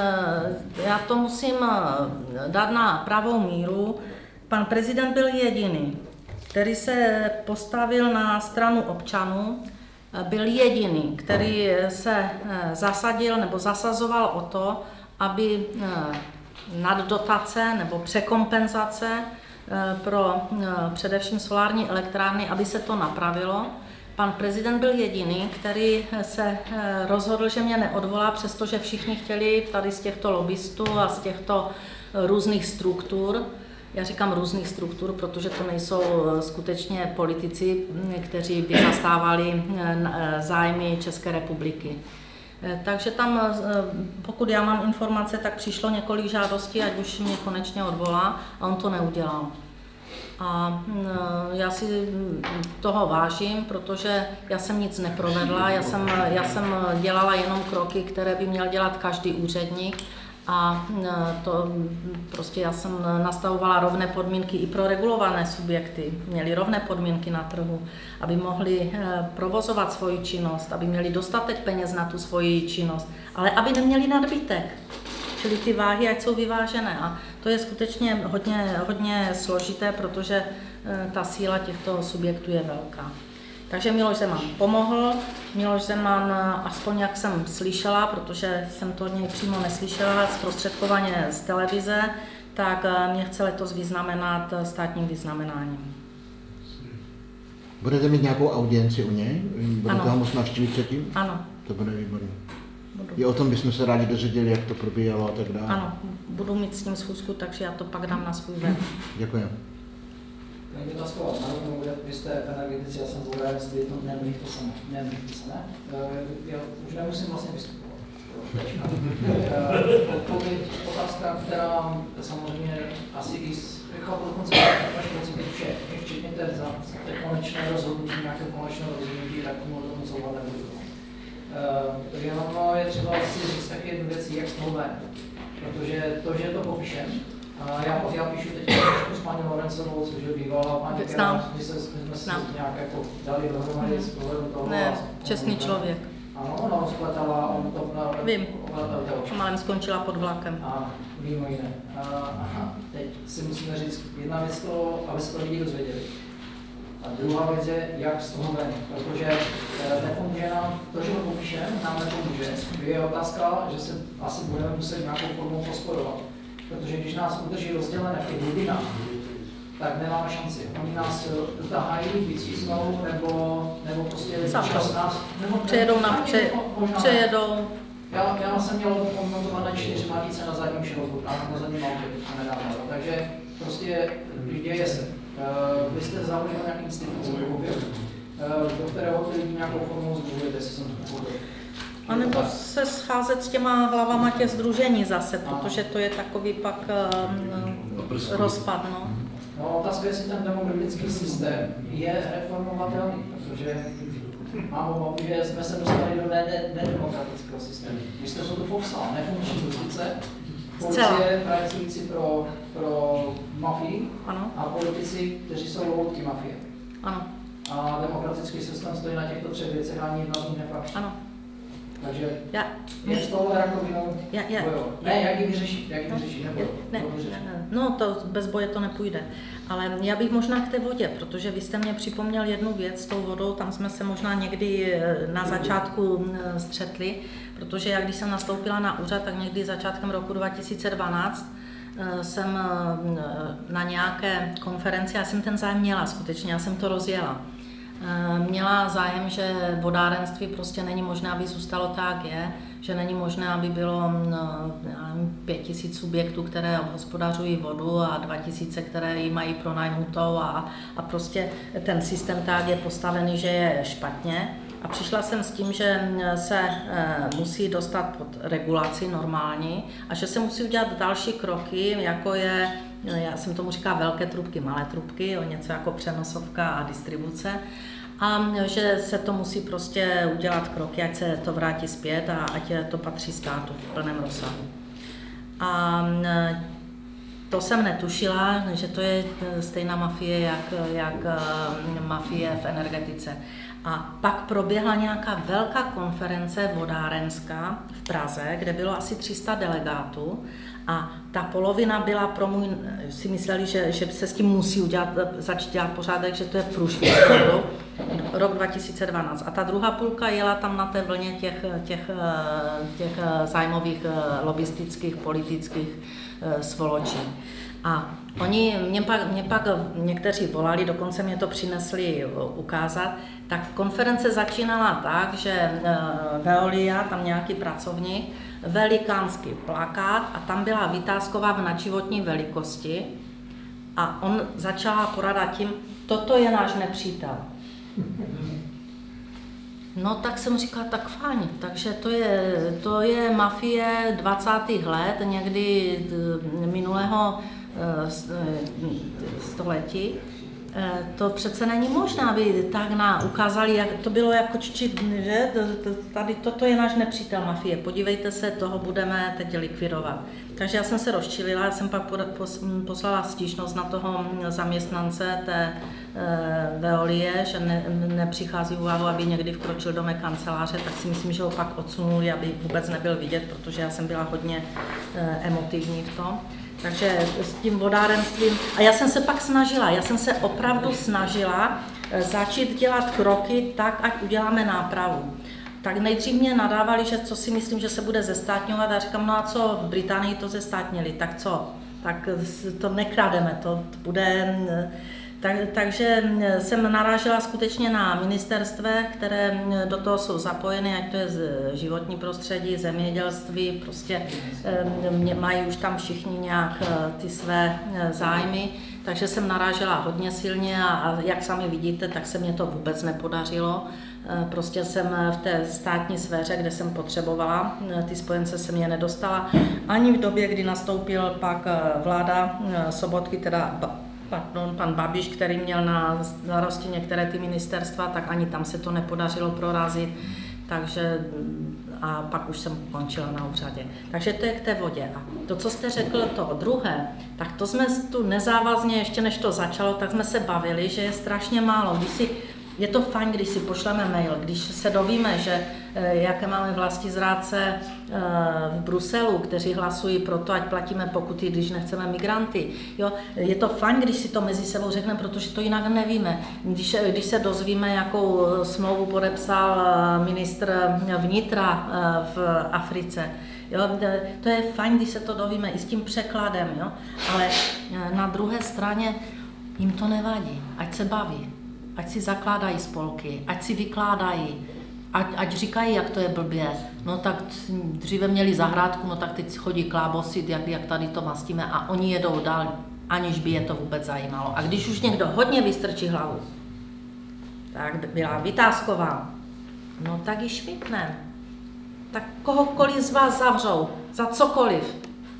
já to musím dát na pravou míru. Pan prezident byl jediný, který se postavil na stranu občanů, byl jediný, který se zasadil nebo zasazoval o to, aby naddotace nebo překompenzace pro především solární elektrárny, aby se to napravilo. Pan prezident byl jediný, který se rozhodl, že mě neodvolá, přestože všichni chtěli tady z těchto lobbystů a z těchto různých struktur. Já říkám různých struktur, protože to nejsou skutečně politici, kteří by zastávali zájmy České republiky. Takže tam, pokud já mám informace, tak přišlo několik žádostí, ať už mě konečně odvolá, a on to neudělal. A já si toho vážím, protože já jsem nic neprovedla, já jsem, já jsem dělala jenom kroky, které by měl dělat každý úředník. A to prostě já jsem nastavovala rovné podmínky i pro regulované subjekty. Měli rovné podmínky na trhu, aby mohli provozovat svoji činnost, aby měli dostatek peněz na tu svoji činnost, ale aby neměli nadbytek. Čili ty váhy, ať jsou vyvážené. A to je skutečně hodně, hodně složité, protože ta síla těchto subjektů je velká. Takže Miloš Zeman pomohl, Miloš Zeman, aspoň jak jsem slyšela, protože jsem to od něj přímo neslyšela, zprostředkovaně z televize, tak mě chce letos vyznamenat státním vyznamenáním. Budete mít nějakou audienci u něj? Budete ho moct navštívit předtím? Ano. To bude výborné. Budu. I o tom bychom se rádi dozvěděli, jak to probíhalo a tak dále. Ano, budu mít s ním schůzku, takže já to pak dám na svůj web. Děkuji. Paní otázka, vy jste energetici, já jsem zvolil, jestli to neměli to samé. Neměli to samé. Já už nemusím vlastně vystupovat. Odpověď, otázka, která samozřejmě asi i chápu dokonce až pocit, že včetně té, té konečné rozhodnutí, nějaké konečné rozhodnutí, tak tomu tomu souvat nebudu. Jenom je třeba si říct taky jednu věc, jak z toho ven. Protože to, že to popíšem, Já, já píšu teď s paní Lorencovou, což je bývalá paní, která my jsme se nějak jako dali dohromady z pohledu toho. Ne, čestný člověk. Ano, ona rozpletala, on to na... Vím, málem skončila pod vlakem. A mimo jiné. A, aha, teď si musíme říct jedna věc, to, aby se to lidi dozvěděli. A druhá věc je, jak z toho ven, protože nepomůže nám, to, že to popíšeme, nám nepomůže. Je otázka, že se asi budeme muset nějakou formou posporovat. Protože když nás udrží rozdělené v těch hlubinách, tak nemáme šanci. Oni nás tahají, vycísnou, nebo, nebo prostě čas nás... Nebo přejedou na pře, přejedou. Já, já jsem měl montované čtyři matice na zadním šrobu, na, na zadním autě, nedávno. Takže prostě děje se. Uh, vy jste založil nějaký instituce, uh, do kterého ty lidi nějakou formou združujete, jestli jsem to pochopil. A nebo se scházet s těma hlavama těch sdružení zase, protože to je takový pak um, rozpad. No. No, otázka je, jestli ten demokratický systém je reformovatelný, protože mám obavu, že jsme se dostali do nedemokratického systému. Vy jste to tu popsal, nefunkční justice, policie pracující pro, pro mafii ano. A politici, kteří jsou loutky mafie. Ano. A demokratický systém stojí na těchto třech věcech, ani jedna z nich neplatí. Ano. Takže já, je z toho rakovinou bojovat. Ne, jak ji vyřešit, jak ji vyřešit, nebo ne, ne, no to bez boje to nepůjde. Ale já bych možná k té vodě, protože vy jste mě připomněl jednu věc s tou vodou, tam jsme se možná někdy na začátku střetli, protože já když jsem nastoupila na úřad, tak někdy začátkem roku dva tisíce dvanáct jsem na nějaké konferenci, já jsem ten zájem měla skutečně, já jsem to rozjela. Měla zájem, že vodárenství prostě není možné, aby zůstalo tak je, že není možné, aby bylo pět tisíc subjektů, které obhospodařují vodu a dva tisíce, které ji mají pronajmutou a, a prostě ten systém tak je postavený, že je špatně. A přišla jsem s tím, že se musí dostat pod regulaci normální a že se musí udělat další kroky, jako je, já jsem tomu říká velké trubky, malé trubky, něco jako přenosovka a distribuce. A že se to musí prostě udělat kroky, ať se to vrátí zpět a ať to patří státu v plném rozsahu. A to jsem netušila, že to je stejná mafie, jak, jak mafie v energetice. A pak proběhla nějaká velká konference vodárenská v Praze, kde bylo asi tři sta delegátů a ta polovina byla pro můj, si mysleli, že, že se s tím musí udělat, začít dělat pořádek, že to je průšvih rok dva tisíce dvanáct. A ta druhá půlka jela tam na té vlně těch, těch, těch zájmových, lobistických, politických svoločí. A oni mě pak, mě pak někteří volali, dokonce mě to přinesli ukázat, tak konference začínala tak, že Veolia, tam nějaký pracovník, velikánský plakát a tam byla vytázková v nadživotní velikosti a on začala poradat tím, toto je náš nepřítel. No tak jsem říkala, tak fajn, takže to je, to je mafie dvacátých let, někdy minulého století. To přece není možné, aby tak nám ukázali, jak to bylo jako ččit, že tady toto je náš nepřítel mafie, podívejte se, toho budeme teď likvidovat. Takže já jsem se rozčilila, já jsem pak poslala stížnost na toho zaměstnance té Veolie, že ne, nepřichází úvahu, aby někdy vkročil do mé kanceláře, tak si myslím, že ho pak odsunuli, aby vůbec nebyl vidět, protože já jsem byla hodně emotivní v tom. Takže s tím vodárenstvím, a já jsem se pak snažila, já jsem se opravdu snažila začít dělat kroky tak, ať uděláme nápravu. Tak nejdřív mě nadávali, že co si myslím, že se bude zestátňovat a říkám, no a co, v Británii to zestátnili, tak co, tak to nekrademe, to bude... Tak, takže jsem narážela skutečně na ministerstve, které do toho jsou zapojeny, ať to je životní prostředí, zemědělství, prostě mají už tam všichni nějak ty své zájmy, takže jsem narážela hodně silně a jak sami vidíte, tak se mě to vůbec nepodařilo. Prostě jsem v té státní sféře, kde jsem potřebovala, ty spojence se mě nedostala, ani v době, kdy nastoupil pak vláda Sobotky, teda Pardon, pan Babiš, který měl na starosti některé ty ministerstva, tak ani tam se to nepodařilo prorazit, takže a pak už jsem končila na úřadě. Takže to je k té vodě. A to, co jste řekl, to druhé, tak to jsme tu nezávazně, ještě než to začalo, tak jsme se bavili, že je strašně málo. Když si je to fajn, když si pošleme mail, když se dovíme, že jaké máme vlastizrádce v Bruselu, kteří hlasují pro to, ať platíme pokuty, když nechceme migranty. Jo? Je to fajn, když si to mezi sebou řekneme, protože to jinak nevíme. Když, když se dozvíme, jakou smlouvu podepsal ministr vnitra v Africe, jo? To je fajn, když se to dovíme i s tím překladem, jo? Ale na druhé straně jim to nevadí, ať se baví. Ať si zakládají spolky, ať si vykládají, ať, ať říkají, jak to je blbě. No tak dříve měli zahrádku, no tak teď chodí klábosit, jak, jak tady to mastíme a oni jedou dál, aniž by je to vůbec zajímalo. A když už někdo hodně vystrčí hlavu, tak byla Vytázková, no tak ji švitnem. Tak kohokoliv z vás zavřou, za cokoliv.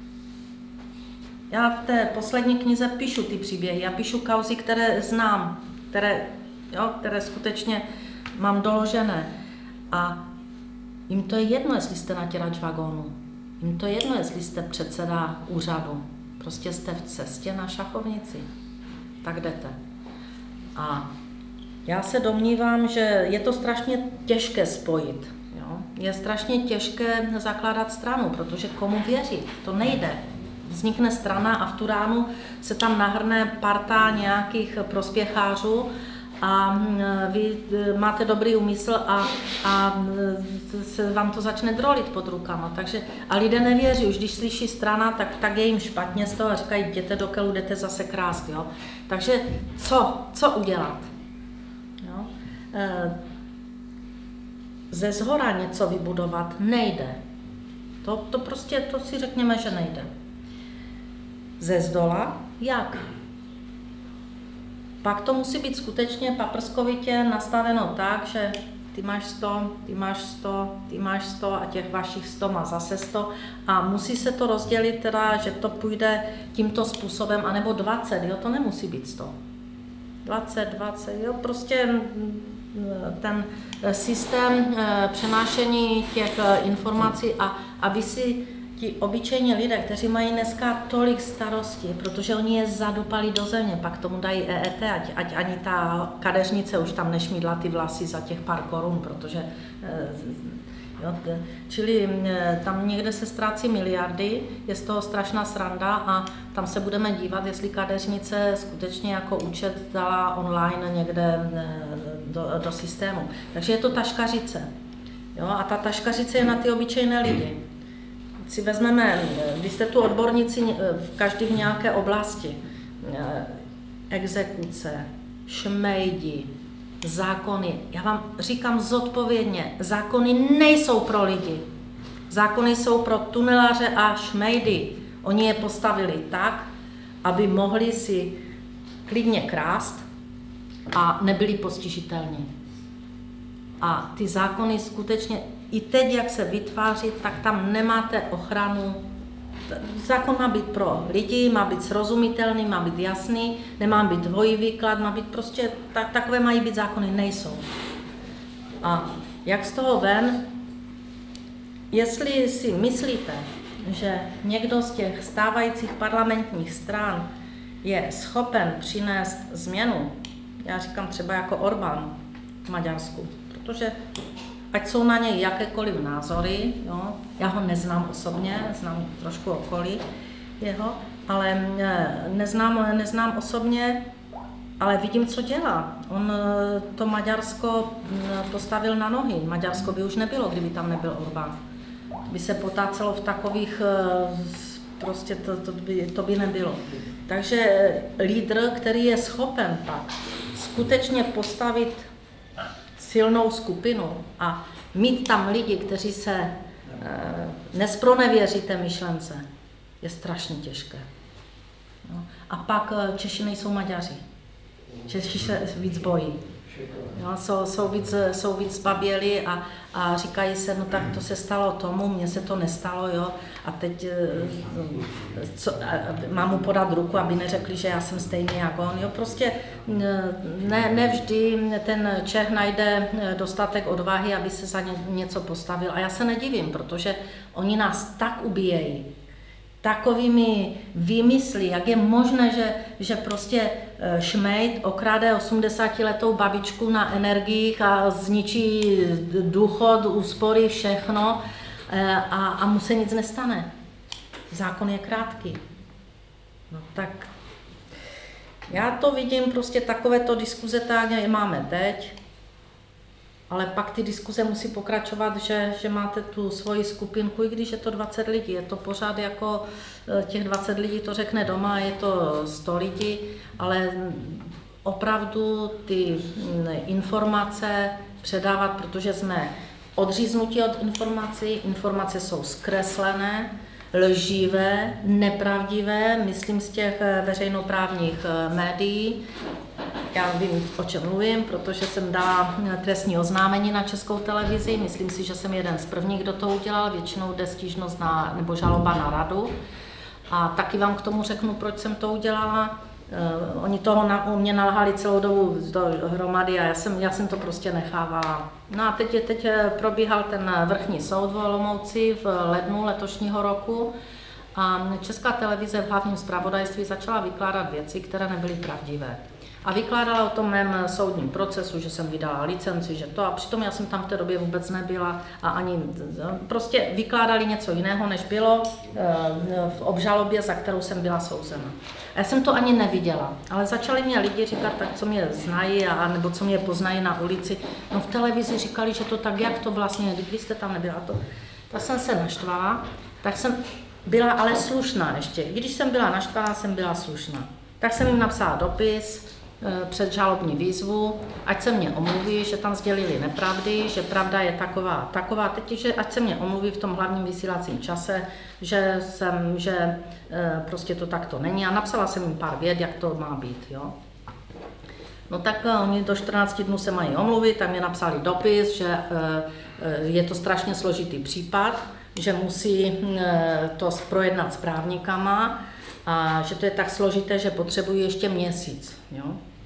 Já v té poslední knize píšu ty příběhy, já píšu kauzy, které znám, které, jo, které skutečně mám doložené. A jim to je jedno, jestli jste natěrač vagónu. Jim to je jedno, jestli jste předseda úřadu. Prostě jste v cestě na šachovnici. Tak jdete. A já se domnívám, že je to strašně těžké spojit. Jo? Je strašně těžké zakládat stranu, protože komu věřit? To nejde. Vznikne strana a v tu ránu se tam nahrne parta nějakých prospěchářů a vy máte dobrý úmysl a, a se vám to začne drolit pod rukama. Takže, a lidé nevěří, už když slyší strana, tak, tak je jim špatně z toho a říkají, jděte do kelu, jdete zase krást. Jo? Takže co? Co udělat? Jo? Ze zhora něco vybudovat nejde. To, to prostě, to si řekněme, že nejde. Ze zdola? Jak? Pak to musí být skutečně paprskovitě nastaveno tak, že ty máš sto, ty máš sto, ty máš sto a těch vašich sto má zase sto a musí se to rozdělit teda, že to půjde tímto způsobem, anebo dvacet, jo, to nemusí být sto. dvacet, dvacet, jo, prostě ten systém přenášení těch informací a aby si ti obyčejní lidé, kteří mají dneska tolik starostí, protože oni je zadupali do země, pak tomu dají E E T, ať, ať ani ta kadeřnice už tam nešmídla ty vlasy za těch pár korun, protože jo, čili tam někde se ztrácí miliardy, je z toho strašná sranda a tam se budeme dívat, jestli kadeřnice skutečně jako účet dala online někde do, do systému. Takže je to taškařice. Jo, a ta taškařice je na ty obyčejné lidi. Si vezmeme, vy jste tu odborníci v každý v nějaké oblasti. Exekuce, šmejdi, zákony. Já vám říkám zodpovědně, zákony nejsou pro lidi. Zákony jsou pro tuneláře a šmejdy. Oni je postavili tak, aby mohli si klidně krást a nebyli postižitelní. A ty zákony skutečně, i teď, jak se vytváří, tak tam nemáte ochranu. Zákon má být pro lidi, má být srozumitelný, má být jasný, nemá být dvojí výklad, má být prostě, tak, takové mají být zákony, nejsou. A jak z toho ven, jestli si myslíte, že někdo z těch stávajících parlamentních stran je schopen přinést změnu, já říkám třeba jako Orbán v Maďarsku, protože ať jsou na něj jakékoliv názory, jo, já ho neznám osobně, znám trošku okolí jeho, ale neznám, neznám osobně, ale vidím, co dělá. On to Maďarsko postavil na nohy. Maďarsko by už nebylo, kdyby tam nebyl Orbán. By se potácelo v takových, prostě to, to, by, to by nebylo. Takže lídr, který je schopen pak skutečně postavit silnou skupinu a mít tam lidi, kteří se e, nespronevěří té myšlence, je strašně těžké. No. A pak Češi nejsou Maďaři. Češi se víc bojí. Jo, jsou, jsou, víc, jsou víc zbaběli a, a říkají se, no tak to se stalo tomu, mně se to nestalo, jo, a teď co, a mám mu podat ruku, aby neřekli, že já jsem stejný jako on, jo, prostě ne, nevždy ten Čech najde dostatek odvahy, aby se za ně, něco postavil a já se nedivím, protože oni nás tak ubíjejí, takovými výmysly, jak je možné, že, že prostě šmejd okráde osmdesátiletou babičku na energiích a zničí důchod, úspory, všechno a, a mu se nic nestane. Zákon je krátký. No tak já to vidím, prostě takovéto diskuze tak je máme teď, ale pak ty diskuze musí pokračovat, že, že máte tu svoji skupinku, i když je to dvacet lidí, je to pořád jako těch dvacet lidí to řekne doma, je to sto lidí, ale opravdu ty informace předávat, protože jsme odříznutí od informací, informace jsou zkreslené, lživé, nepravdivé, myslím z těch veřejnoprávních médií. Já vím, o čem mluvím, protože jsem dala trestní oznámení na Českou televizi. Myslím si, že jsem jeden z prvních, kdo to udělal. Většinou jde stížnost na, nebo žaloba na radu. A taky vám k tomu řeknu, proč jsem to udělala. Uh, oni toho na, u mě nalhali celou dobu do hromady a já jsem, já jsem to prostě nechávala. No a teď, teď probíhal ten vrchní soud v Olomouci v lednu letošního roku a Česká televize v hlavním zpravodajství začala vykládat věci, které nebyly pravdivé. A vykládala o tom mém soudním procesu, že jsem vydala licenci, že to, a přitom já jsem tam v té době vůbec nebyla a ani prostě vykládali něco jiného, než bylo v obžalobě, za kterou jsem byla souzena. A já jsem to ani neviděla, ale začali mě lidi říkat, tak co mě znají, a, nebo co mě poznají na ulici. No v televizi říkali, že to tak, jak to vlastně, vy jste tam nebyla. To. Tak jsem se naštvala, tak jsem byla ale slušná ještě. Když jsem byla naštvaná, jsem byla slušná. Tak jsem jim napsala dopis, předžalobní výzvu, ať se mě omluví, že tam sdělili nepravdy, že pravda je taková, taková, teď, že ať se mě omluví v tom hlavním vysílacím čase, že jsem, že prostě to takto není a napsala jsem jim pár vět, jak to má být, jo. No tak oni do čtrnácti dnů se mají omluvit, tam mě napsali dopis, že je to strašně složitý případ, že musí to projednat s právníkama, a že to je tak složité, že potřebuji ještě měsíc. Jo?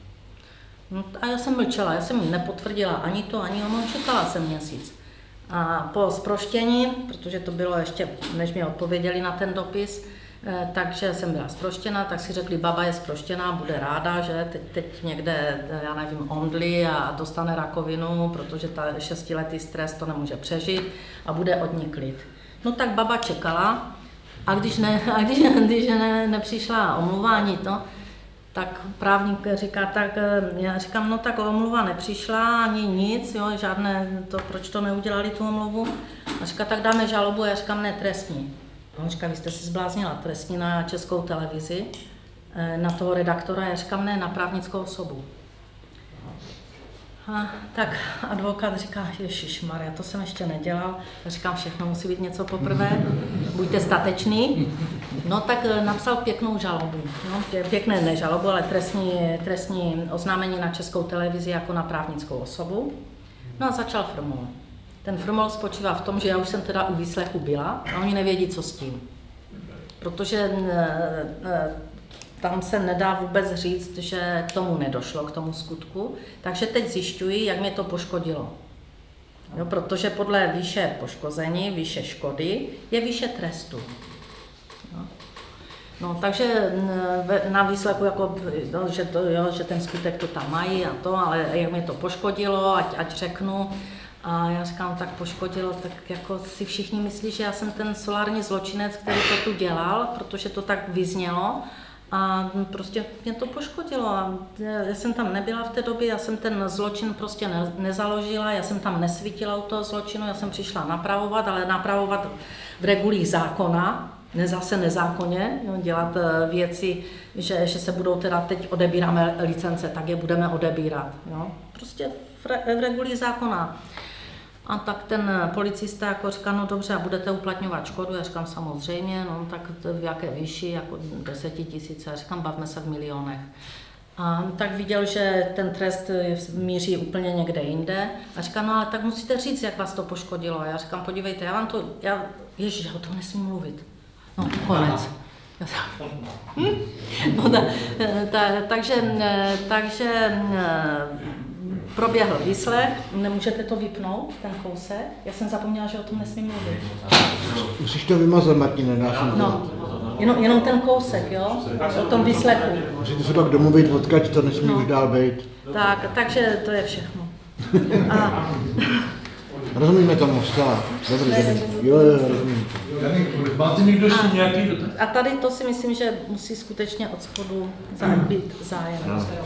No a já jsem mlčela, já jsem jim nepotvrdila ani to, ani ono, čekala jsem měsíc. A po zproštění, protože to bylo ještě, než mi odpověděli na ten dopis, eh, takže jsem byla zproštěna, tak si řekli, baba je zproštěná, bude ráda, že teď, teď někde, já nevím, omdlí a dostane rakovinu, protože ta šestiletý stres to nemůže přežít a bude od ní klid. No tak baba čekala, a když, ne, a když, když ne, nepřišla omluva ani to, tak právník říká, tak já říkám, no tak omluva nepřišla, ani nic, jo, žádné, to, proč to neudělali tu omluvu. A říká, tak dáme žalobu, a já říkám, ne, trestní. A on říká, vy jste si zbláznila, trestní na Českou televizi, na toho redaktora, já říkám, ne, na právnickou osobu. A tak advokát říká, ježišmarja, to jsem ještě nedělal. Já říkám, všechno musí být něco poprvé, buďte statečný. No tak napsal pěknou žalobu, no, pěkné ne žalobu, ale trestní, trestní oznámení na Českou televizi jako na právnickou osobu. No a začal frmol. Ten frmol spočívá v tom, že já už jsem teda u výslechu byla a oni nevědí, co s tím. Protože tam se nedá vůbec říct, že k tomu nedošlo, k tomu skutku. Takže teď zjišťuji, jak mě to poškodilo. Jo, protože podle výše poškození, výše škody, je výše trestu. Jo. No, takže na výslechu, jako, no, že, to, jo, že ten skutek to tam mají a to, ale jak mě to poškodilo, ať, ať řeknu. A já říkám, tak poškodilo, tak jako si všichni myslí, že já jsem ten solární zločinec, který to tu dělal, protože to tak vyznělo. A prostě mě to poškodilo a já jsem tam nebyla v té době, já jsem ten zločin prostě ne, nezaložila, já jsem tam nesvítila u toho zločinu, já jsem přišla napravovat, ale napravovat v regulích zákona, ne zase nezákonně, jo, dělat věci, že, že se budou teda teď odebíráme licence, tak je budeme odebírat. Jo. Prostě v, re, v regulích zákona. A tak ten policista jako říká, no dobře, a budete uplatňovat škodu? Já říkám, samozřejmě, no tak v jaké výši, jako desetitisíce, já říkám, bavme se v milionech. A tak viděl, že ten trest míří úplně někde jinde a říká, no ale tak musíte říct, jak vás to poškodilo. A já říkám, podívejte, já vám to, já, ježiš, já o tom nesmím mluvit. No, konec. No, ta, ta, takže, takže proběhl výslech, nemůžete to vypnout, ten kousek? Já jsem zapomněla, že o tom nesmím mluvit. Musíš to vymazat, Martine, dá jsem No, jenom, jenom ten kousek, jo, o tom výslechu. Musíte se pak domluvit, odkud to nesmí No. už dál být. Tak, takže to je všechno. A Rozumíme tomu, zcela. Dobře, dobře. Jo, jo, rozumím. Máte někdo ještě nějaký dotaz? A tady to si myslím, že musí skutečně od spodu zá- být zájem.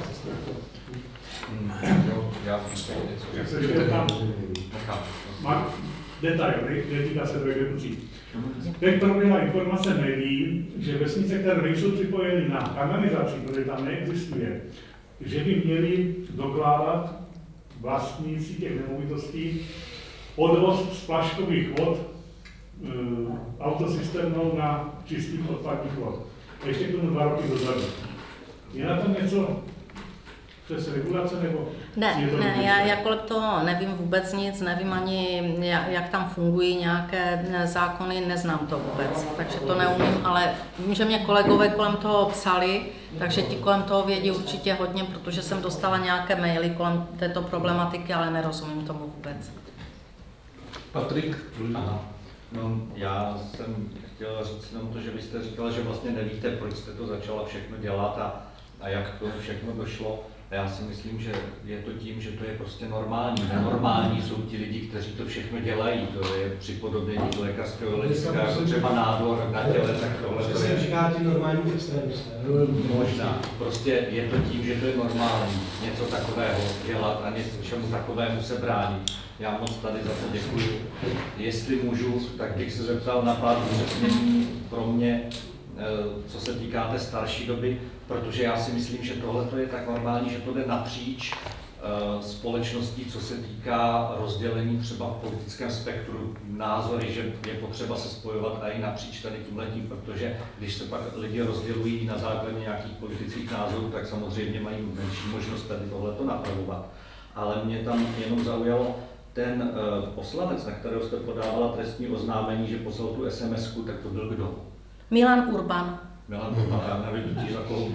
Jak se říká tam, má detail, netýká se do exekucí. Teď proběhla informace médií, že vesnice, které nejsou připojeny na kanalizaci, protože tam neexistuje, že by měli dokládat vlastníci těch nemovitostí odvoz splaškových vod e, autocisternou na čistých odpadních vod. Ještě k tomu dva roky dozadu. Je na tom něco přes regulace nebo? Ne, ne, já, já kolem toho nevím vůbec nic, nevím ani, jak, jak tam fungují nějaké zákony, neznám to vůbec, takže to neumím, ale vím, že mě kolegové kolem toho psali, takže ti kolem toho vědí určitě hodně, protože jsem dostala nějaké maily kolem této problematiky, ale nerozumím tomu vůbec. Patrik? Aha. No, já jsem chtěl říct jenom to, že vy jste říkala, že vlastně nevíte, proč jste to začala všechno dělat a, a jak k tomu všechno došlo. A já si myslím, že je to tím, že to je prostě normální. Nenormální jsou ti lidi, kteří to všechno dělají. To je připodobnění lékařského hlediska, jako třeba nádor na těle, tak tohle to je... říká ty normální extremisté. Možná. Prostě je to tím, že to je normální něco takového dělat a něco čemu takovému se bránit. Já moc tady za to děkuji. Jestli můžu, tak bych se zeptal na pár upřesnění pro mě, co se týká té starší doby, protože já si myslím, že tohle je tak normální, že to jde napříč společností, co se týká rozdělení třeba v politickém spektru názory, že je potřeba se spojovat a i napříč tady tímhletím, protože když se pak lidi rozdělují na základě nějakých politických názorů, tak samozřejmě mají menší možnost tady tohleto napravovat. Ale mě tam jenom zaujalo ten uh, poslanec, na kterého jste podávala trestní oznámení, že poslal tu es em esku, tak to byl kdo? Milan Urban. Milan Urban, já nevím totiž za koho.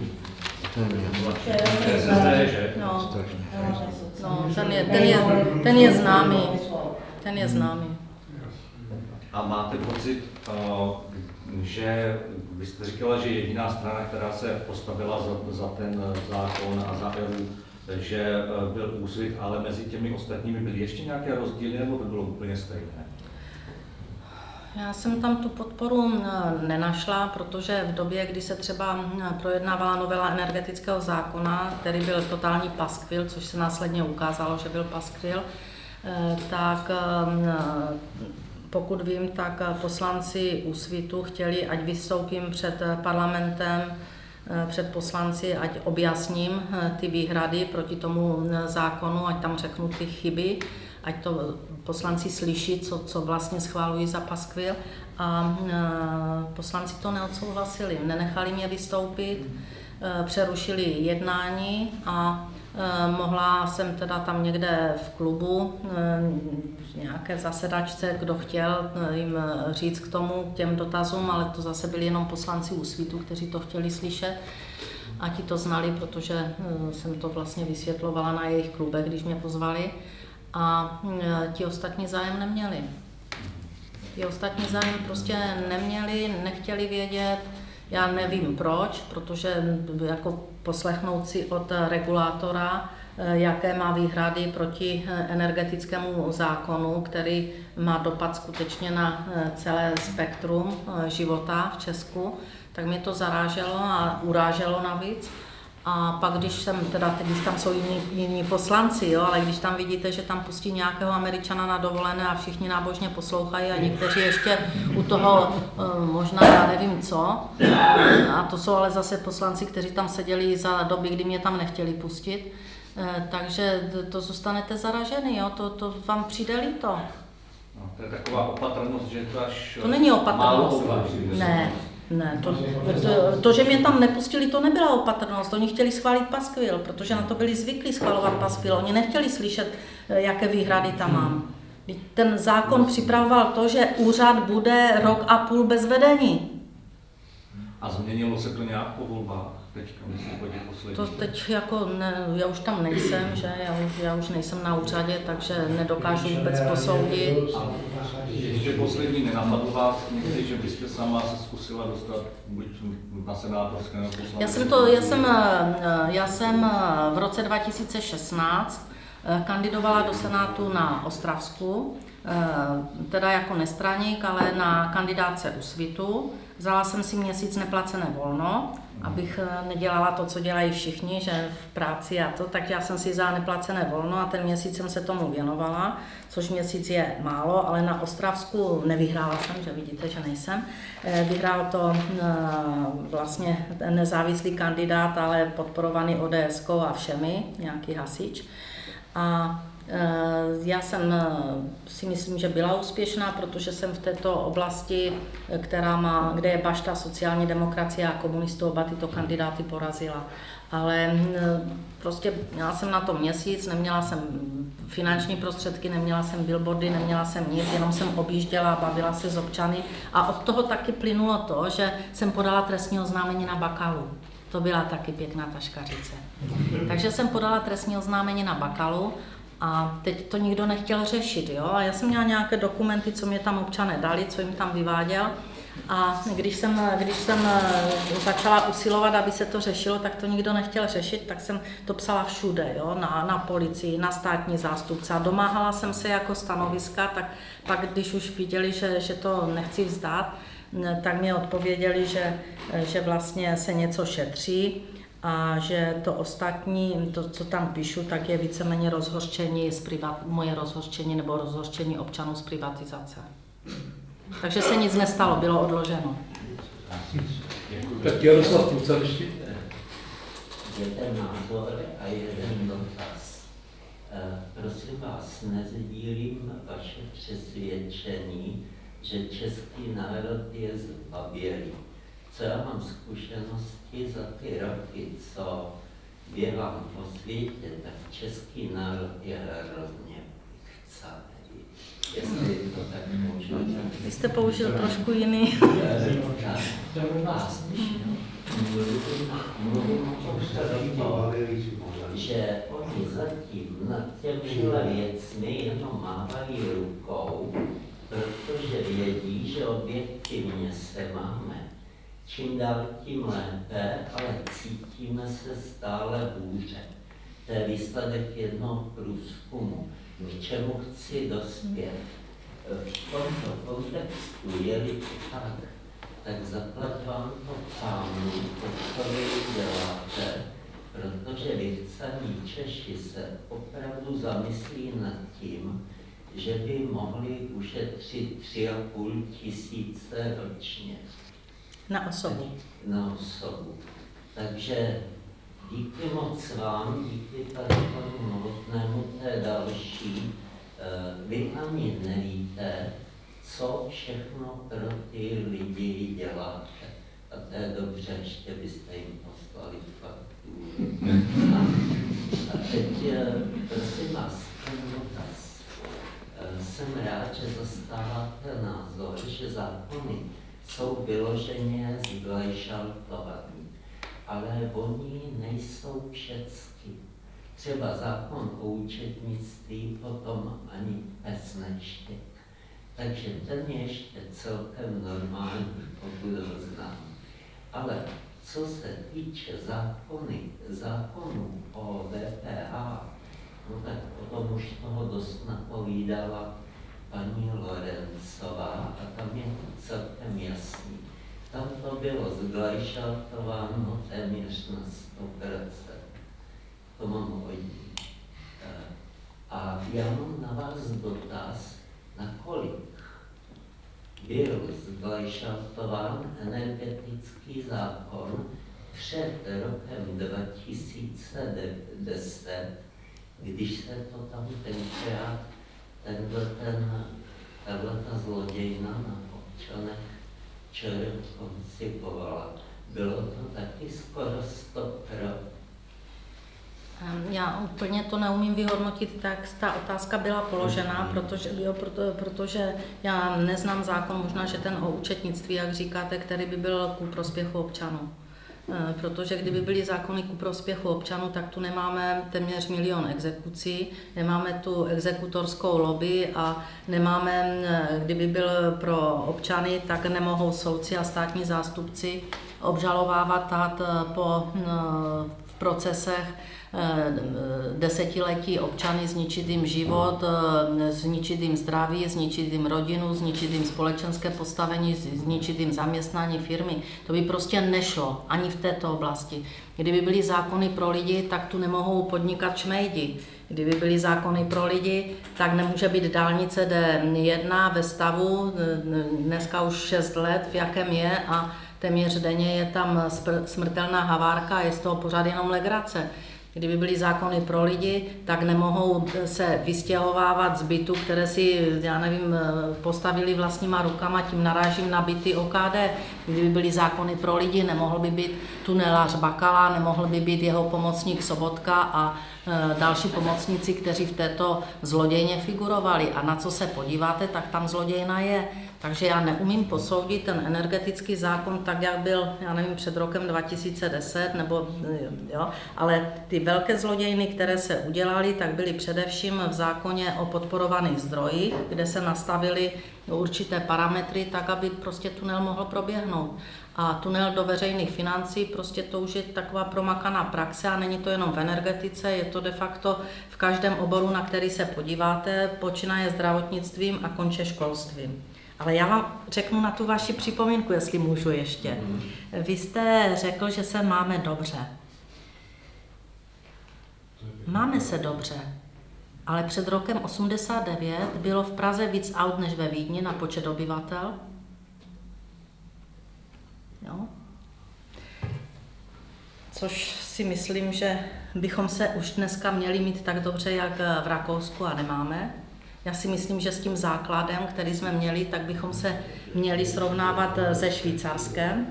No, no ten, je, ten, je, ten je známý. Ten je známý. A máte pocit, uh, že vy jste říkala, že jediná strana, která se postavila za, za ten zákon a za E R U, že byl Úsvit, ale mezi těmi ostatními byly ještě nějaké rozdíly, nebo to bylo úplně stejné? Já jsem tam tu podporu nenašla, protože v době, kdy se třeba projednávala novela energetického zákona, který byl totální paskvil, což se následně ukázalo, že byl paskvil, tak pokud vím, tak poslanci Úsvitu chtěli, ať vystoupím před parlamentem, před poslanci, ať objasním ty výhrady proti tomu zákonu, ať tam řeknu ty chyby, ať to poslanci slyší, co, co vlastně schválují za paskvil. A poslanci to neodsouhlasili, nenechali mě vystoupit, přerušili jednání a mohla jsem teda tam někde v klubu, v nějaké zasedačce, kdo chtěl jim říct k tomu, těm dotazům, ale to zase byli jenom poslanci Úsvitu, kteří to chtěli slyšet a ti to znali, protože jsem to vlastně vysvětlovala na jejich klubech, když mě pozvali a ti ostatní zájem neměli. Ti ostatní zájem prostě neměli, nechtěli vědět. Já nevím proč, protože jako poslechnout si od regulátora, jaké má výhrady proti energetickému zákonu, který má dopad skutečně na celé spektrum života v Česku, tak mě to zaráželo a uráželo navíc. A pak, když jsem, teda teď už tam jsou jiní, jiní poslanci, jo, ale když tam vidíte, že tam pustí nějakého Američana na dovolené a všichni nábožně poslouchají a někteří ještě u toho možná, já nevím co, a to jsou ale zase poslanci, kteří tam seděli za doby, kdy mě tam nechtěli pustit, takže to zůstanete zaražený, jo, to, to vám přijde líto. No, to je taková opatrnost, že to až to není opatrnost. Ne. Ne, to, to, to, že mě tam nepustili, to nebyla opatrnost. Oni chtěli schválit paskvil, protože na to byli zvyklí schvalovat paskvil. Oni nechtěli slyšet, jaké výhrady tam mám. Ten zákon připravoval to, že úřad bude rok a půl bez vedení. A změnilo se to nějak po volbách? teďka myslím po těch posledních? To teď jako, ne, já už tam nejsem, že já už, já už nejsem na úřadě, takže nedokážu vůbec posoudit. A ještě poslední, nenapadlo vás někdy, že byste sama se zkusila dostat buď na senátorské nebo poslanecké? Já jsem to, já jsem, já jsem v roce dva tisíce šestnáct kandidovala do Senátu na Ostravsku, teda jako nestraník, ale na kandidáce Úsvitu. Vzala jsem si měsíc neplacené volno, abych nedělala to, co dělají všichni, že v práci a to, tak já jsem si vzala neplacené volno a ten měsíc jsem se tomu věnovala, což měsíc je málo, ale na Ostravsku nevyhrála jsem, že vidíte, že nejsem. Vyhrál to vlastně nezávislý kandidát, ale podporovaný O D S kou a všemi, nějaký hasič. A já jsem si myslím, že byla úspěšná, protože jsem v této oblasti, která má, kde je bašta sociální demokracie a komunistů, oba tyto kandidáty porazila. Ale prostě měla jsem na to měsíc, neměla jsem finanční prostředky, neměla jsem billboardy, neměla jsem nic, jenom jsem objížděla, bavila se s občany a od toho taky plynulo to, že jsem podala trestní oznámení na Bakalu. To byla taky pěkná taškařice. Takže jsem podala trestní oznámení na Bakalu. A teď to nikdo nechtěl řešit, jo? A já jsem měla nějaké dokumenty, co mě tam občané dali, co jim tam vyváděl. A když jsem, když jsem začala usilovat, aby se to řešilo, tak to nikdo nechtěl řešit, tak jsem to psala všude, jo? Na, na policii, na státní zástupce. A domáhala jsem se jako stanoviska, tak pak, když už viděli, že, že to nechci vzdát, tak mě odpověděli, že, že vlastně se něco šetří. A že to ostatní, to, co tam píšu, tak je víceméně rozhořčení z privat, moje rozhořčení nebo rozhořčení občanů z privatizace. Takže se nic nestalo, bylo odloženo. Tak Jaroslav Kucar ještě. Jeden názor a jeden dotaz. Prosím vás, nezdílím vaše přesvědčení, že český národ je zbabělý. Co já mám zkušenosti za ty roky, co běhám po světě, tak český národ je hrozně chcavý. Jestli to tak můžu. Vy jste použil trošku jiný. Mluvím o že oni zatím nad těmihle věcmi jenom mávají rukou, protože vědí, že objektivně se máme čím dál tím lépe, ale cítíme se stále hůře. To je výsledek jednoho průzkumu. K čemu chci dospět? V tomto kontextu je-li to tak, tak zaplať vám to pánu, to, co vy děláte, protože vychcaní Češi se opravdu zamyslí nad tím, že by mohli ušetřit tři a půl tisíce ročně. Na osobu. Na osobu. Takže díky moc vám, díky tady panu Novotnému, to je další. Vy ani nevíte, co všechno pro ty lidi děláte. A to je dobře, ještě byste jim poslali fakturu. A, a teď, prosím vás, ten dotaz. Jsem rád, že zastáváte názor, že zákony jsou vyloženě zglajšaltovaní, ale oni nejsou všecky. Třeba zákon o účetnictví potom ani pes neštěk. Takže ten je ještě celkem normální, pokud ho znám. Ale co se týče zákony, zákonů o D P H, no tak o tom už toho dost napovídala paní Lorencová a tam je to celkem jasný. Tam to bylo zglajšaltováno téměř na sto procent. To mám hodně. A já mám na vás dotaz, nakolik byl zglajšaltován energetický zákon před rokem dva tisíce deset, když se to tam tenkrát tenhle ten, tato zlodějna na občanech ČR koncipovala. Bylo to taky skoro sto procent. Já úplně to neumím vyhodnotit, tak ta otázka byla položena, protože, jo, proto, protože já neznám zákon, možná, že ten o účetnictví, jak říkáte, který by byl ku prospěchu občanů. protože kdyby byly zákony ku prospěchu občanů, tak tu nemáme téměř milion exekucí, nemáme tu exekutorskou lobby a nemáme, kdyby byl pro občany, tak nemohou soudci a státní zástupci obžalovávat tahat po v procesech desetiletí občany, zničit jim život, zničit jim zdraví, zničit jim rodinu, zničit jim společenské postavení, zničit jim zaměstnání firmy. To by prostě nešlo ani v této oblasti. Kdyby byly zákony pro lidi, tak tu nemohou podnikat šmejdi. Kdyby byly zákony pro lidi, tak nemůže být dálnice D jedna ve stavu, dneska už šest let, v jakém je, a téměř denně je tam smrtelná havárka a je z toho pořád jenom legrace. Kdyby byly zákony pro lidi, tak nemohou se vystěhovávat z bytů, které si, já nevím, postavili vlastníma rukama, tím narážím na byty O K D. Kdyby byly zákony pro lidi, nemohl by být tunelář Bakala, nemohl by být jeho pomocník Sobotka a e, další pomocníci, kteří v této zlodějně figurovali. A na co se podíváte, tak tam zlodějna je. Takže já neumím posoudit ten energetický zákon tak, jak byl, já nevím, před rokem dva tisíce deset, nebo, jo, ale ty velké zlodějny, které se udělaly, tak byly především v zákoně o podporovaných zdrojích, kde se nastavily určité parametry tak, aby prostě tunel mohl proběhnout. A tunel do veřejných financí, prostě to už je taková promakaná praxe a není to jenom v energetice, je to de facto v každém oboru, na který se podíváte, počínaje zdravotnictvím a konče školstvím. Ale já vám řeknu na tu vaši připomínku, jestli můžu ještě. Vy jste řekl, že se máme dobře. Máme se dobře, ale před rokem osmdesát devět bylo v Praze víc aut než ve Vídni na počet obyvatel. Jo? Což si myslím, že bychom se už dneska měli mít tak dobře, jak v Rakousku, a nemáme. Já si myslím, že s tím základem, který jsme měli, tak bychom se měli srovnávat se Švýcarskem.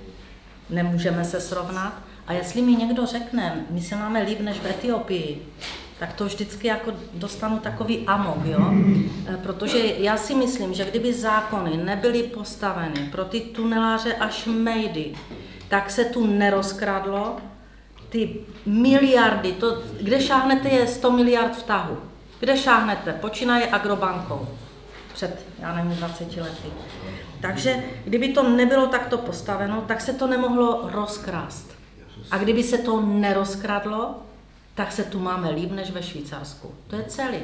Nemůžeme se srovnat. A jestli mi někdo řekne, my se máme líp než v Etiopii, tak to vždycky jako dostanu takový amok, jo? Protože já si myslím, že kdyby zákony nebyly postaveny pro ty tuneláře a šmejdy, tak se tu nerozkradlo ty miliardy, to, kde šáhnete, je sto miliard v tahu. Kde šáhnete? Počínaje Agrobankou před, já nevím, dvaceti lety. Takže kdyby to nebylo takto postaveno, tak se to nemohlo rozkrást. A kdyby se to nerozkradlo, tak se tu máme líp než ve Švýcarsku. To je celý.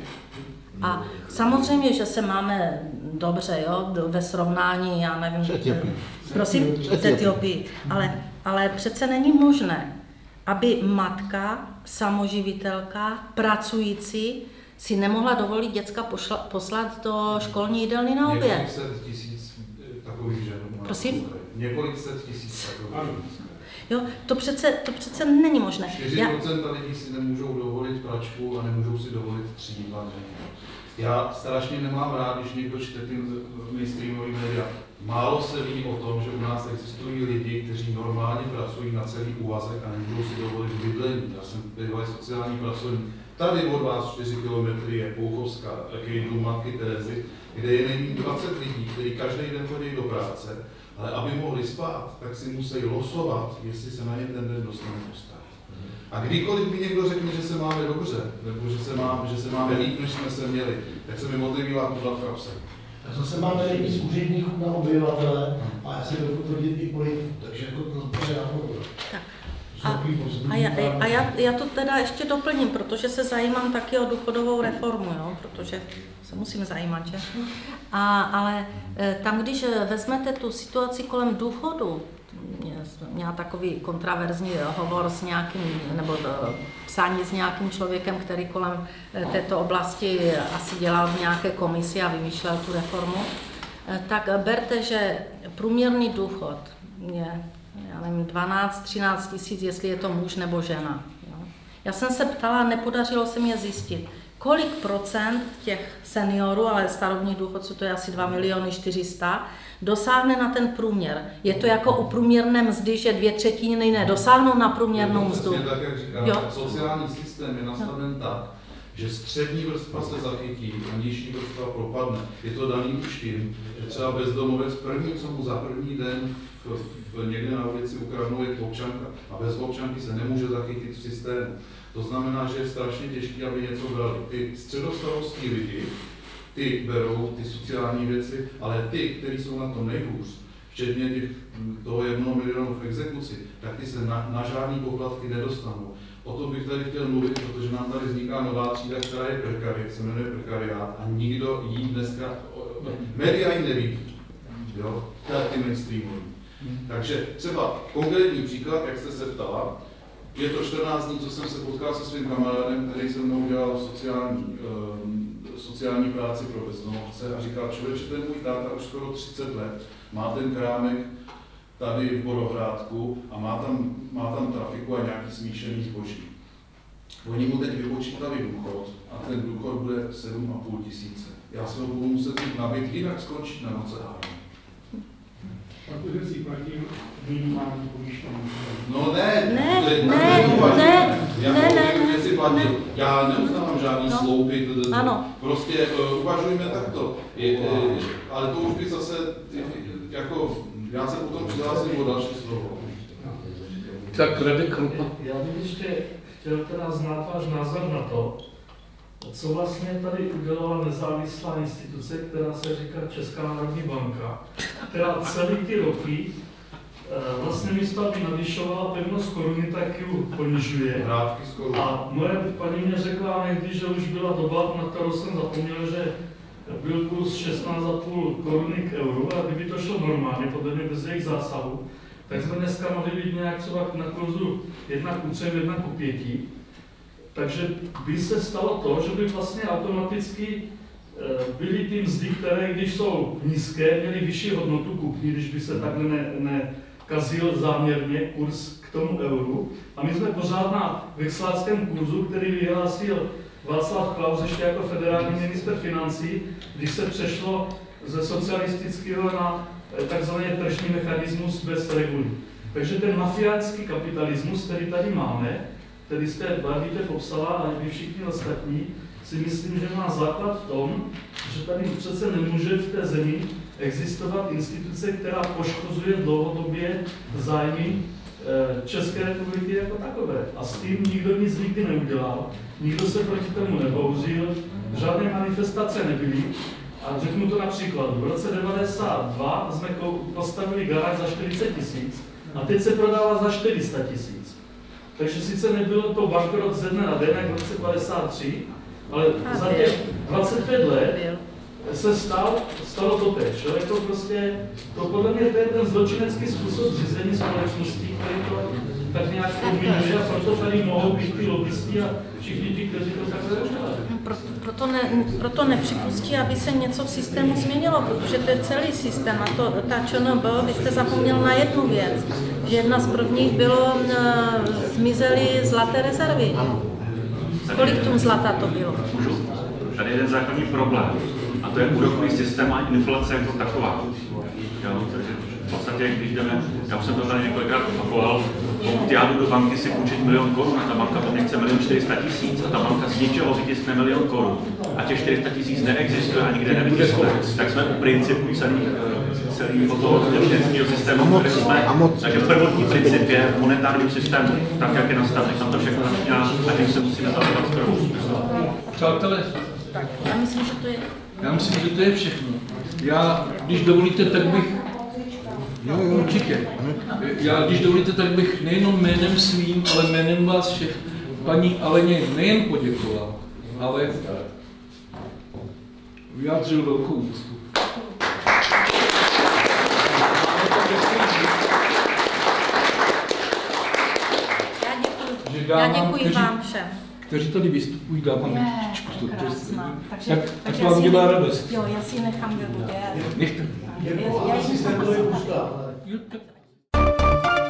A samozřejmě, že se máme dobře, jo, ve srovnání, já nevím, s Etiopii. Prosím, s Etiopii. Ale, ale přece není možné, aby matka, samoživitelka, pracující, si nemohla dovolit děcka pošla, poslat do školní jídelny na oběd. Několik set tisíc takových žen. Prosím? Několik set tisíc takových žen. Jo, to přece, to přece není možné. čtyři procenta lidí si nemůžou dovolit pračku a nemůžou si dovolit třídit. Já strašně nemám rád, když někdo čte ty mainstreamové média. Málo se ví o tom, že u nás existují lidi, kteří normálně pracují na celý úvazek a nemůžou si dovolit bydlení. Já jsem bývalý sociální pracovník. Tady od vás čtyři kilometry je Pouchovská, jaký dům matky Terezy, kde je není dvacet lidí, kteří každý den chodí do práce, ale aby mohli spát, tak si musí losovat, jestli se na ně ten den dostane postavit. A kdykoliv mi někdo řekne, že se máme dobře, nebo že se máme, že se máme líp, než jsme se měli, tak se mi otevírá kudla v kapse. Tak zase máme nejvíc úředníků na obyvatele a já si dovedu tvrdit i politiků, takže jako to je náhodou. A, a, já, a já, já to teda ještě doplním, protože se zajímám taky o důchodovou reformu, jo? Protože se musím zajímat, že? A, ale tam, když vezmete tu situaci kolem důchodu, měla takový kontraverzní hovor s nějakým, nebo psání s nějakým člověkem, který kolem této oblasti asi dělal v nějaké komisi a vymýšlel tu reformu, tak berte, že průměrný důchod je, já nevím, dvanáct třináct tisíc, jestli je to muž nebo žena. Jo. Já jsem se ptala, nepodařilo se mi je zjistit, kolik procent těch seniorů, ale starobních důchodců, to je asi dva miliony čtyři sta, dosáhne na ten průměr. Je to jako u průměrné mzdy, že dvě třetiny nedosáhnou na průměrnou mzdu. Tak, jak říkám, jo. Sociální systém je nastaven tak, že střední vrstva se zachytí a nižší vrstva propadne. Je to daný už tím, že třeba bezdomovec první, co mu za první den v, v někde na ulici ukradnou, je občanka a bez občanky se nemůže zachytit v systému. To znamená, že je strašně těžké, aby něco brali. Ty středostarovský lidi, ty berou ty sociální věci, ale ty, kteří jsou na tom nejhůř, včetně těch, toho jednoho milionu v exekuci, tak ty se na, na žádný poplatky nedostanou. O tom bych tady chtěl mluvit, protože nám tady vzniká nová třída, která je prekariat, se jmenuje prekariát a nikdo jí dneska, média ji neví, jo, ty mainstreamový. Takže třeba konkrétní příklad, jak jste se ptala, je to čtrnáct dní, co jsem se potkal se svým kamarádem, který se mnou dělal sociální, um, sociální práci pro bezdomovce a říkal, člověče, ten můj táta už skoro třicet let má ten krámek tady v Borohrádku a má tam, má tam trafiku a nějaký smíšený zboží. Oni mu teď vypočítali důchod a ten důchod bude sedm a půl tisíce. Já se ho budu muset jít nabít, jinak skončit na noce hájem. Protože si platím minimální pojištění. No ne, ne, to je, ne, ne, ne, já ne, ne, ne, si platil. ne. Já neuznávám žádný No. sloupy, Ano. prostě uh, uvažujme takto. Je, uh, ale to už bych zase, jako, já se potom přihlásím o další slovo. Tak Radek Krupa. Já bych ještě chtěl teda znát váš názor na to, co vlastně tady udělala nezávislá instituce, která se říká Česká národní banka, která celý ty roky vlastně místo, aby navyšovala pevnost koruny, tak ji ponižuje. A moje paní mě řekla někdy, že už byla doba, na kterou jsem zapomněl, že byl kurz šestnáct a půl koruny k euru a kdyby to šlo normálně, podle mě bez jejich zásahu, tak jsme dneska mohli být nějak třeba na kurzu jedna ku třem, jedna ku pěti. Takže by se stalo to, že by vlastně automaticky byly ty mzdy, které, když jsou nízké, měly vyšší hodnotu kupní, když by se takhle ne, nekazil záměrně kurz k tomu euru. A my jsme pořád na vexláckém kurzu, který vyhlásil Václav Klaus ještě jako federální minister financí, když se přešlo ze socialistického na takzvaný tržní mechanismus bez reguly. Takže ten mafiánský kapitalismus, který tady máme, který jste barvitě popsala, a vy všichni ostatní, si myslím, že má základ v tom, že tady přece nemůže v té zemi existovat instituce, která poškozuje dlouhodobě zájmy České republiky jako takové. A s tím nikdo nic nikdy neudělal, nikdo se proti tomu nebouřil, žádné manifestace nebyly. A řeknu to například, v roce devadesát dva jsme postavili garáž za čtyřicet tisíc a teď se prodává za čtyři sta tisíc. Takže sice nebylo to bankrot ze dne na den, jak v roce padesát tři, ale za těch dvacet pět let se stal, stalo to teď. Člověk to prostě, to podle mě to je ten zločinecký způsob řízení společnosti, který to tak nějak kombinuje a proto tady mohou být ty lobbysti a všichni ti, kteří to takhle udělají. Pro, proto, ne, proto nepřipustí, aby se něco v systému změnilo, protože to je celý systém a to, ta ČNB, vy jste zapomněl na jednu věc, že jedna z prvních bylo, zmizely zlaté rezervy. Kolik tun zlata to bylo? Můžu? Tady je jeden základní problém a to je úrokový systém a inflace jako taková. Jo, takže v podstatě, když jdeme, já už jsem to tady několikrát opakoval, pokud já jdu do banky si půjčit milion korun a ta banka po mě chce milion čtyři sta tisíc a ta banka z ničeho vytiskne milion korun a těch čtyři sta tisíc neexistuje a nikde nevytiskne, tak jsme u principu celý, celého toho finančního systému, který jsme, takže prvotní princip je v monetárním systému, tak jak je nastavený, tam to všechno začíná a tím se musíme zabývat způsobem. Přátelé, tak, já myslím, že to je... Já myslím, že to je všechno. Já, když dovolíte, tak bych... Jo, jo, určitě. Já, když dovolíte, tak bych nejenom jménem svým, ale jménem vás všech paní Aleně nejen poděkoval, ale vyjádřil velkou úctu. Já děkuji, já děkuji vám všem. Kteří tady vystupují, dávám je, krásná. Takže, tak, tak tak vám dělá radost. Jo, já si nechám vědět. Nechte. Já, já, já, já, já, já, já, já, já, já, já, já, já,